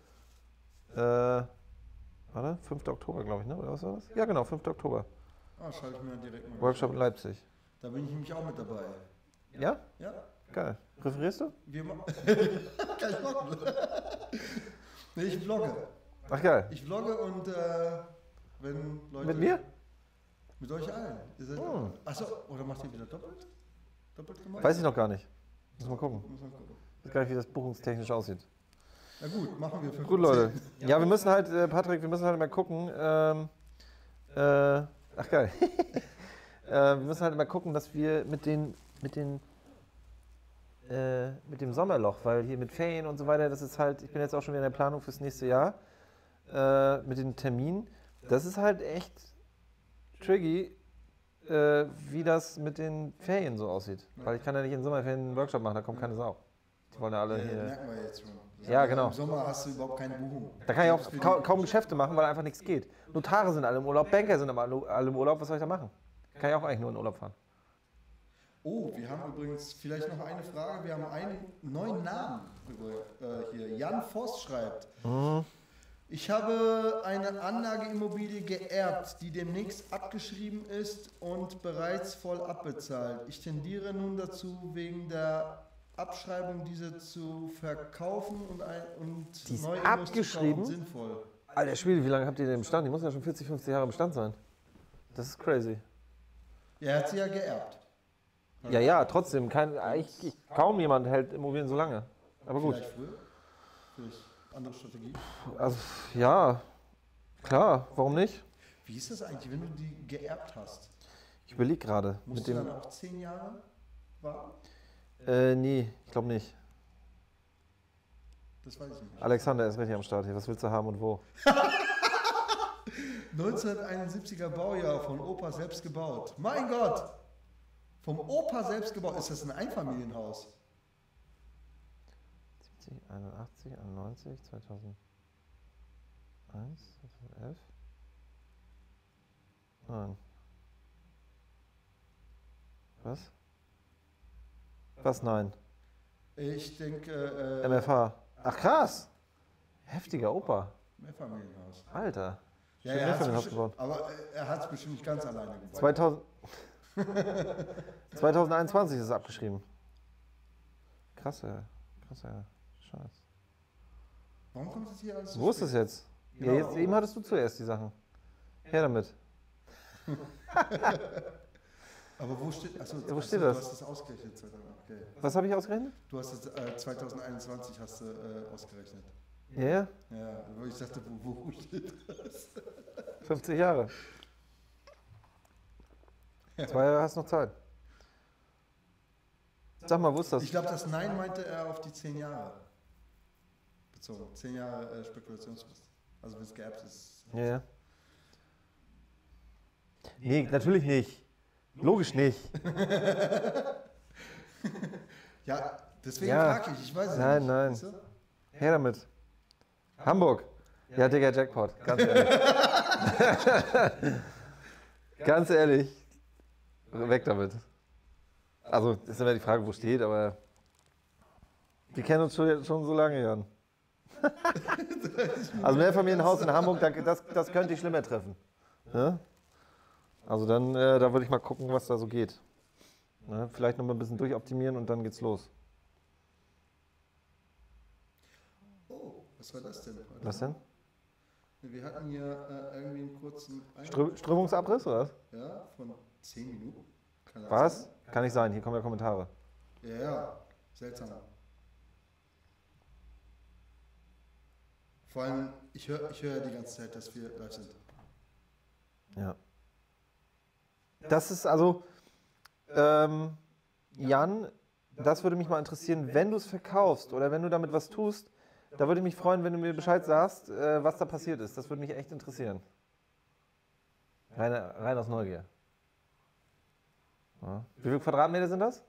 Warte, 5. Oktober, glaube ich, ne? Oder was war das? Ja, genau, 5. Oktober. Schreibe ich mir direkt mal. Workshop in Leipzig. Da bin ich nämlich auch mit dabei. Ja? Ja. Geil. Referierst du? Kann ich machen. Nee, ich vlogge. Ach geil. Ich vlogge und wenn Leute... Mit mir? Mit euch allen. Achso, oder macht ihr wieder doppelt? Doppelt gemacht? Weiß ich noch gar nicht. Muss mal gucken. Muss man gucken. Ich weiß gar nicht, wie das buchungstechnisch aussieht. Na gut, machen wir 5 Gut, Leute. Ja, wir müssen halt, Patrick, wir müssen halt mal gucken. Ach geil. Wir müssen halt mal gucken, dass wir mit dem Sommerloch, weil hier mit Ferien und so weiter, das ist halt, ich bin jetzt auch schon wieder in der Planung fürs nächste Jahr, mit den Terminen. Das ist halt echt tricky, wie das mit den Ferien so aussieht. Weil ich kann ja nicht in Sommerferien einen Workshop machen, da kommt keine Sau. Die wollen ja alle hier... merken wir jetzt schon. Ja, genau. Im Sommer hast du überhaupt keine Buchung. Da kann ich auch kaum Geschäfte machen, weil einfach nichts geht. Notare sind alle im Urlaub, Banker sind alle im Urlaub, was soll ich da machen? Kann ich auch eigentlich nur in Urlaub fahren. Oh, wir haben übrigens vielleicht noch eine Frage. Wir haben einen neuen Namen hier. Jan Voss schreibt. Ich habe eine Anlageimmobilie geerbt, die demnächst abgeschrieben ist und bereits voll abbezahlt. Ich tendiere nun dazu, wegen der Abschreibung diese zu verkaufen und Die ist neu abgeschrieben? sinnvoll. Alter Schwede, wie lange habt ihr denn im Bestand? Die muss ja schon 40, 50 Jahre im Bestand sein. Das ist crazy. Ja, er hat sie ja geerbt. Ja, trotzdem. Kaum jemand hält Immobilien so lange. Aber gut. Vielleicht früher? Vielleicht andere Strategie? Also, ja, klar, warum nicht? Wie ist das eigentlich, wenn du die geerbt hast? Ich überlege gerade. Musst du dann auch 10 Jahre warten? Nee, ich glaube nicht. Das weiß ich nicht. Alexander ist richtig am Start hier. Was willst du haben und wo? 1971er Baujahr, von Opa selbst gebaut. Mein Gott! Vom Opa selbst gebaut. Ist das ein Einfamilienhaus? 70, 81, 91, 2001, 2011? Nein. Was? Was nein? Ich denke... MFH. Ach krass! Heftiger Opa. Mehrfamilienhaus. Alter. Ja, Schön Mehrfamilienhaus gebaut. aber er hat es bestimmt nicht ganz alleine gebaut. 2021 ist es abgeschrieben. Krass, ja. Scheiß. Warum kommt das hier alles so Wo ist das jetzt? Ja, jetzt eben hattest du zuerst die Sachen. Her damit. Aber wo steht, Wo steht das? Du hast das ausgerechnet. Okay. Was habe ich ausgerechnet? Du hast es 2021 hast du ausgerechnet. Ja? Ja, wo ich dachte, wo steht das? 50 Jahre. 2 Jahre hast du noch Zeit. Sag mal, wo ist das? Ich glaube, das Nein meinte er auf die 10 Jahre bezogen. 10 Jahre Spekulationsfrist. Also wenn es geerbt ist. Ja. Nee, natürlich nicht. Logisch nicht. Ja, deswegen Ja. frage ich weiß es Nein, nicht. nein. Weißt du? Her damit. Hamburg. Ja, Digga, Jackpot. Ganz ehrlich. Ganz ehrlich. Weg damit. Also, ist immer die Frage, wo steht, aber wir kennen uns schon so lange, Jan. Also Mehrfamilienhaus in Hamburg, das könnte ich schlimmer treffen. Ja? Also dann, da würde ich mal gucken, was da so geht. Ne? Vielleicht noch mal ein bisschen durchoptimieren und dann geht's los. Oh, was war das denn? Was denn? Wir hatten hier irgendwie einen kurzen Strömungsabriss oder was? Ja, von 10 Minuten. Kann das Was? sein? Kann nicht sein, hier kommen ja Kommentare. Ja, seltsam. Vor allem, ich höre ja die ganze Zeit, dass wir live sind. Ja. Das ist also, Jan, das würde mich mal interessieren, wenn du es verkaufst oder wenn du damit was tust, da würde ich mich freuen, wenn du mir Bescheid sagst, was da passiert ist. Das würde mich echt interessieren. Rein aus Neugier. Ja. Wie viele Quadratmeter sind das?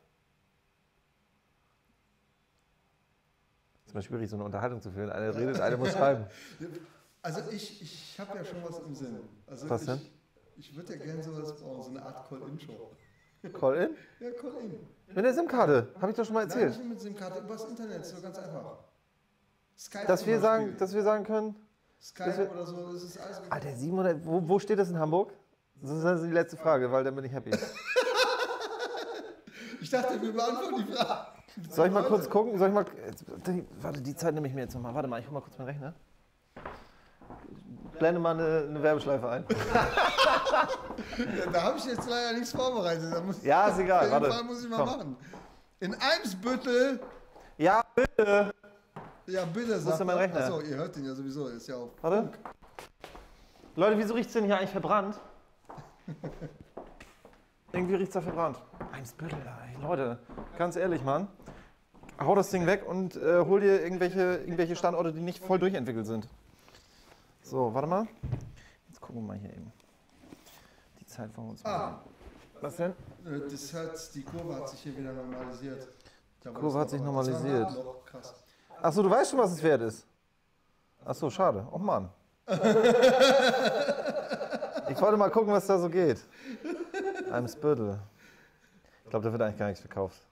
Ist immer schwierig, so eine Unterhaltung zu führen. Einer redet, einer muss schreiben. Also ich habe ja schon was im Sinn. Also Was denn? Ich würde ja gerne sowas bauen, so eine Art Call-In-Show. Call-in? Ja, Call-In. Mit der SIM-Karte, habe ich doch schon mal Nein, erzählt. nicht mit SIM-Karte, übers Internet, so ganz einfach. Skype Dass zum wir Beispiel. sagen können, Skype oder so, das ist alles. Alter, 700, wo steht das in Hamburg? Das ist also die letzte Frage, weil dann bin ich happy. Ich dachte, wir beantworten die Frage. Soll ich mal kurz gucken? Soll ich mal. Warte, die Zeit nehme ich mir jetzt nochmal. Warte mal, ich hole mal kurz meinen Rechner. Blende mal eine Werbeschleife ein. Da habe ich jetzt leider nichts vorbereitet. Ja, ist egal. Auf jeden Fall muss ich mal machen. In Eimsbüttel. Ja, bitte. Ja, bitte, Wo ist denn mein Rechner? Achso, ihr hört den ja sowieso. Ist ja auch. Warte. Leute, wieso riecht es denn hier eigentlich verbrannt? Irgendwie riecht es da verbrannt. Eimsbüttel, ey. Leute, ganz ehrlich, Mann. Hau das Ding weg und hol dir irgendwelche Standorte, die nicht voll durchentwickelt sind. So, warte mal. Jetzt gucken wir mal hier eben. Die Zeit von uns. Was denn? Die Kurve hat sich hier wieder normalisiert. Die Kurve hat sich normalisiert. Krass. Achso, du weißt schon, was es wert ist. Achso, schade. Oh Mann. Ich wollte mal gucken, was da so geht. Eimsbüttel. Ich glaube, da wird eigentlich gar nichts verkauft.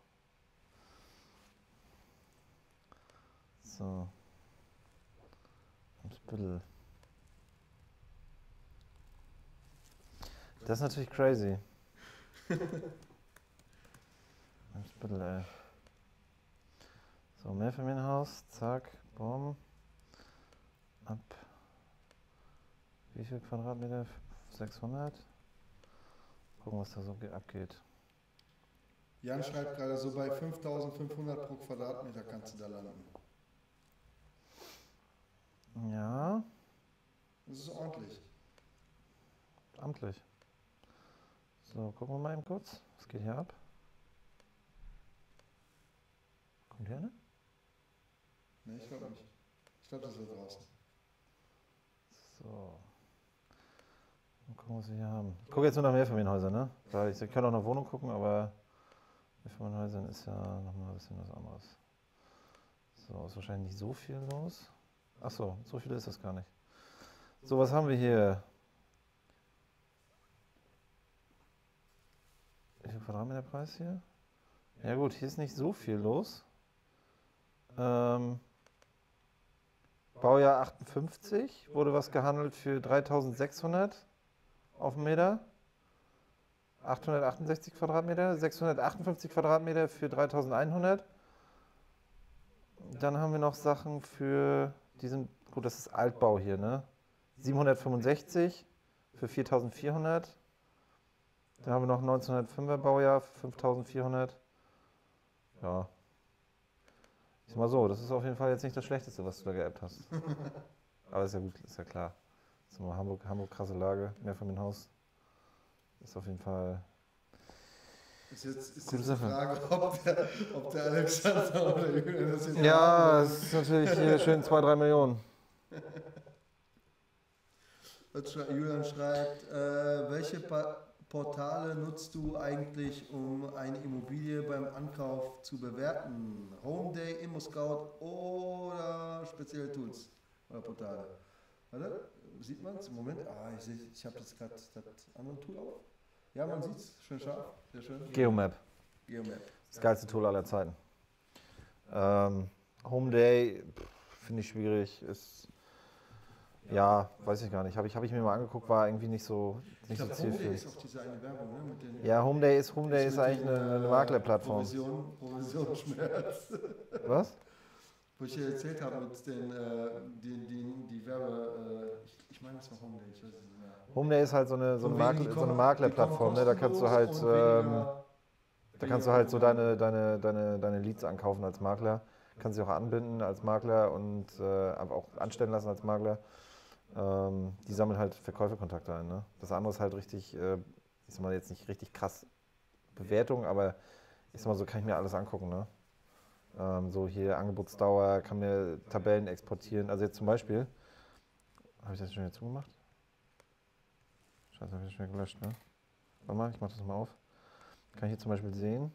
So. Eimsbüttel. Das ist natürlich crazy. Eimsbüttel, ey. So, Mehrfamilienhaus, zack, bumm. Ab. Wie viel Quadratmeter? 600. Gucken, was da so abgeht. Jan schreibt gerade so, bei 5.500 pro Quadratmeter kannst du da landen. Ja. Das ist ordentlich. Amtlich. So, gucken wir mal eben kurz. Was geht hier ab? Kommt her, ne? Ne, ich glaube nicht. Ich glaube, das ist da draußen. So. Mal gucken, was wir hier haben. Ich gucke jetzt nur nach Mehrfamilienhäusern, ne? Weil ich kann auch nach Wohnung gucken, aber Mehrfamilienhäusern ist ja nochmal ein bisschen was anderes. So, ist wahrscheinlich nicht so viel los. Achso, so viel ist das gar nicht. So, was haben wir hier? Wie viel Quadratmeter Preis hier? Ja gut, hier ist nicht so viel los. Baujahr 58, wurde was gehandelt für 3.600 auf den Meter. 868 Quadratmeter, 658 Quadratmeter für 3.100. Dann haben wir noch Sachen für diesen, gut, das ist Altbau hier, ne? 765 für 4.400. Dann haben wir noch 1905er Baujahr für 5.400. Ja. Ich sag mal so, das ist auf jeden Fall jetzt nicht das Schlechteste, was du da geerbt hast. Aber ist ja gut, ist ja klar. Ist mal Hamburg, krasse Lage, Mehrfamilienhaus. Ist auf jeden Fall. Ist jetzt die Frage, ob der Alexander oder Julian das jetzt. Ja, es ist natürlich hier schön 2-3 Millionen. Julian schreibt, welche Portale nutzt du eigentlich, um eine Immobilie beim Ankauf zu bewerten? Homeday, ImmoScout oder spezielle Tools oder Portale? Warte, sieht man es im Moment? Ich habe jetzt gerade das andere Tool auf. Ja, man sieht es, schön scharf, sehr schön. Geomap. Das geilste Tool aller Zeiten. Homeday, finde ich schwierig, ist. Ja, weiß ich gar nicht. Habe ich mir mal angeguckt, war irgendwie nicht so zielführend. Homeday ist auch diese eine Werbung, ne? Mit den ja, Homeday ist eigentlich eine Maklerplattform. Provisionsschmerz. Was? Wo ich dir erzählt habe mit die Werbe, ich meine, das war Homeday, ich weiß es nicht mehr. Homeday ist halt so eine Maklerplattform, ne? Da kannst du halt so deine Leads ankaufen als Makler. Kannst sie auch anbinden als Makler und auch anstellen lassen als Makler. Die sammeln halt Verkäuferkontakte ein. Ne? Das andere ist halt richtig, ich sag mal jetzt nicht richtig krass Bewertung, aber ich sag mal so kann ich mir alles angucken. Ne? So hier Angebotsdauer, kann mir Tabellen exportieren. Also jetzt zum Beispiel, habe ich das schon wieder zugemacht? Scheiße, habe ich das schon wieder gelöscht. Ne? Warte mal, ich mache das mal auf. Kann ich hier zum Beispiel sehen.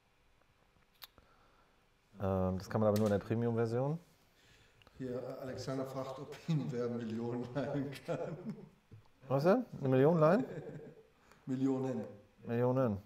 Das kann man aber nur in der Premium-Version. Hier, Alexander fragt, ob ihn wer Millionen leihen kann. Was denn? Eine Million leihen? Millionen.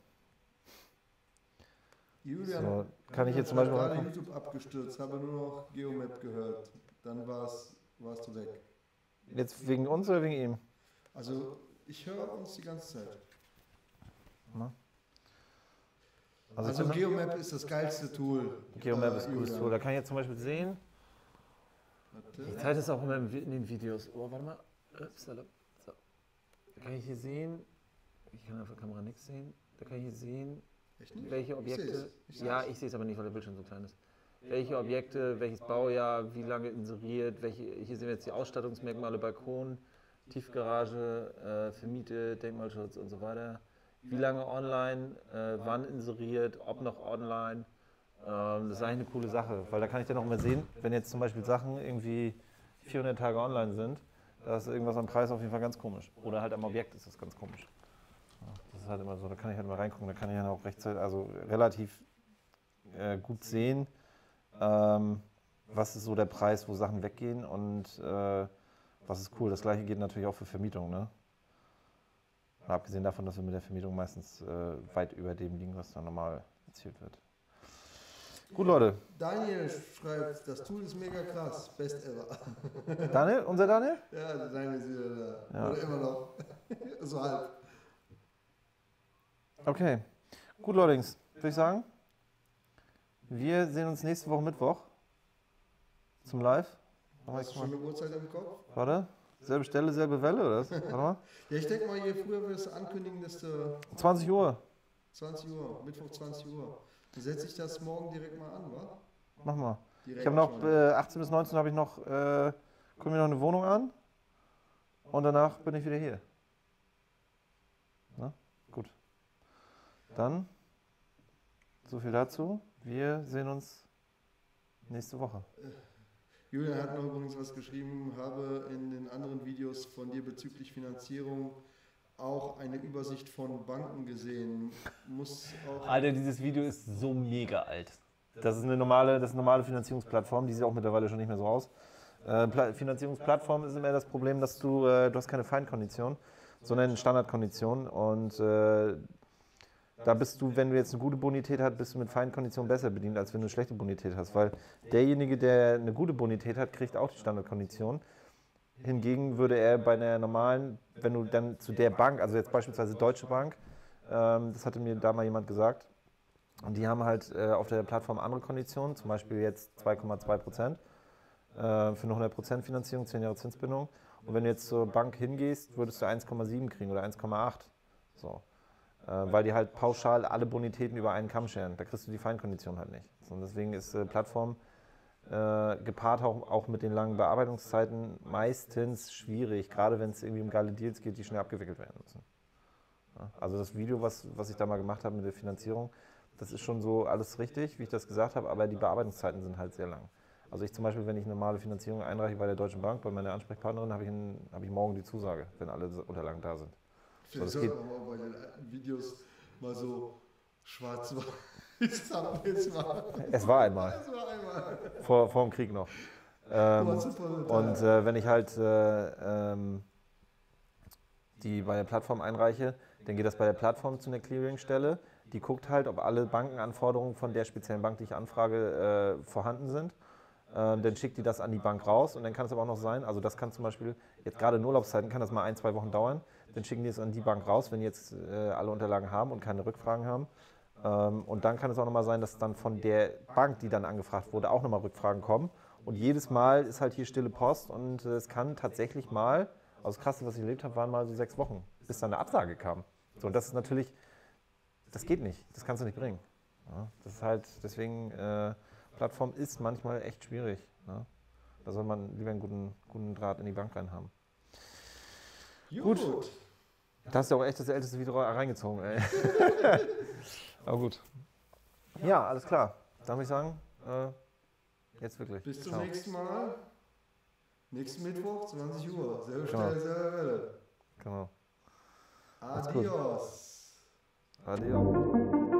Julian, so, kann ich jetzt zum Beispiel gerade YouTube abgestürzt, habe nur noch Geomap gehört. Dann warst du weg. Jetzt wegen uns oder wegen ihm? Also, ich höre uns die ganze Zeit. Na? Also Geomap ist das geilste Tool. Geomap ist ein cooles Tool. Da kann ich jetzt zum Beispiel sehen. Ich zeige das auch immer in den Videos. Oh, warte mal. So. Da kann ich hier sehen. Ich kann auf der Kamera nichts sehen. Da kann ich hier sehen, welche Objekte. Ich sehe es aber nicht, weil der Bildschirm so klein ist. Welche Objekte, welches Baujahr, wie lange inseriert, hier sehen wir jetzt die Ausstattungsmerkmale, Balkon, Tiefgarage, vermietet, Denkmalschutz und so weiter. Wie lange online, wann inseriert, ob noch online. Das ist eigentlich eine coole Sache, weil da kann ich dann auch mal sehen, wenn jetzt zum Beispiel Sachen irgendwie 400 Tage online sind, da ist irgendwas am Preis auf jeden Fall ganz komisch. Oder halt am Objekt ist das ganz komisch. Das ist halt immer so, da kann ich halt mal reingucken, da kann ich dann auch rechtzeitig, also relativ gut sehen, was ist so der Preis, wo Sachen weggehen und was ist cool. Das gleiche geht natürlich auch für Vermietung, ne? Und abgesehen davon, dass wir mit der Vermietung meistens weit über dem liegen, was da normal erzielt wird. Gut, Leute. Daniel schreibt, das Tool ist mega krass, best ever. Daniel? Unser Daniel? Ja, Daniel ist wieder da. Ja. Oder immer noch. So halb. Okay. Gut, Leute, würde ich sagen, wir sehen uns nächste Woche Mittwoch zum Live. Hast du schon eine Uhrzeit im Kopf? Warte. Selbe Stelle, selbe Welle, oder was? Warte mal. Ja, ich denke mal, je früher wir es ankündigen, desto... 20 Uhr. 20 Uhr, Mittwoch 20 Uhr. Dann setze ich das morgen direkt mal an, wa? Mach mal. Direkt ich habe noch, 18 bis 19 habe ich noch, gucke mir noch eine Wohnung an und danach bin ich wieder hier. Na? Gut. Dann, so viel dazu. Wir sehen uns nächste Woche. Julian hat noch übrigens was geschrieben, habe in den anderen Videos von dir bezüglich Finanzierung auch eine Übersicht von Banken gesehen. Alter, dieses Video ist so mega alt. Das ist eine normale Finanzierungsplattform, die sieht auch mittlerweile schon nicht mehr so aus. Finanzierungsplattform ist immer das Problem, dass du hast keine Feinkondition, sondern Standardkondition und da bist du, wenn du jetzt eine gute Bonität hast, bist du mit Feinkonditionen besser bedient, als wenn du eine schlechte Bonität hast, weil derjenige, der eine gute Bonität hat, kriegt auch die Standardkondition. Hingegen würde er bei einer normalen, wenn du dann zu der Bank, also jetzt beispielsweise Deutsche Bank, das hatte mir da mal jemand gesagt, und die haben halt auf der Plattform andere Konditionen, zum Beispiel jetzt 2,2% für eine 100% Finanzierung, 10 Jahre Zinsbindung. Und wenn du jetzt zur Bank hingehst, würdest du 1,7 kriegen oder 1,8. So. Weil die halt pauschal alle Bonitäten über einen Kamm scheren. Da kriegst du die Feinkondition halt nicht. Und deswegen ist Plattform gepaart auch mit den langen Bearbeitungszeiten meistens schwierig, gerade wenn es irgendwie um geile Deals geht, die schnell abgewickelt werden müssen. Ja, also das Video, was ich da mal gemacht habe mit der Finanzierung, das ist schon so alles richtig, wie ich das gesagt habe, aber die Bearbeitungszeiten sind halt sehr lang. Also ich zum Beispiel, wenn ich eine normale Finanzierung einreiche bei der Deutschen Bank, bei meiner Ansprechpartnerin, habe ich morgen die Zusage, wenn alle Unterlagen da sind. So, das geht auch bei den alten Videos mal so schwarz-weiß. Es war einmal. Vor dem Krieg noch. Und wenn ich halt die bei der Plattform einreiche, dann geht das bei der Plattform zu einer Clearingstelle. Die guckt halt, ob alle Bankenanforderungen von der speziellen Bank, die ich anfrage, vorhanden sind. Dann schickt die das an die Bank raus und dann kann es aber auch noch sein, also das kann zum Beispiel, jetzt gerade in Urlaubszeiten kann das mal 1-2 Wochen dauern, dann schicken die es an die Bank raus, wenn die jetzt alle Unterlagen haben und keine Rückfragen haben. Und dann kann es auch nochmal sein, dass dann von der Bank, die dann angefragt wurde, auch nochmal Rückfragen kommen. Und jedes Mal ist halt hier stille Post und es kann tatsächlich mal, also das Krasse, was ich erlebt habe, waren mal so 6 Wochen, bis dann eine Absage kam. So, und das ist natürlich, das geht nicht, das kannst du nicht bringen. Ja, das ist halt, deswegen, Plattform ist manchmal echt schwierig. Ne? Da soll man lieber einen guten Draht in die Bank rein haben. Gut. Da hast du auch echt das älteste Video reingezogen, ey. Aber gut. Ja, alles klar. Dann würde ich sagen, jetzt wirklich. Bis zum nächsten Mal. Nächsten Mittwoch, 20 Uhr. Selbe Stelle, selbe Welle. Genau. Adios. Adios.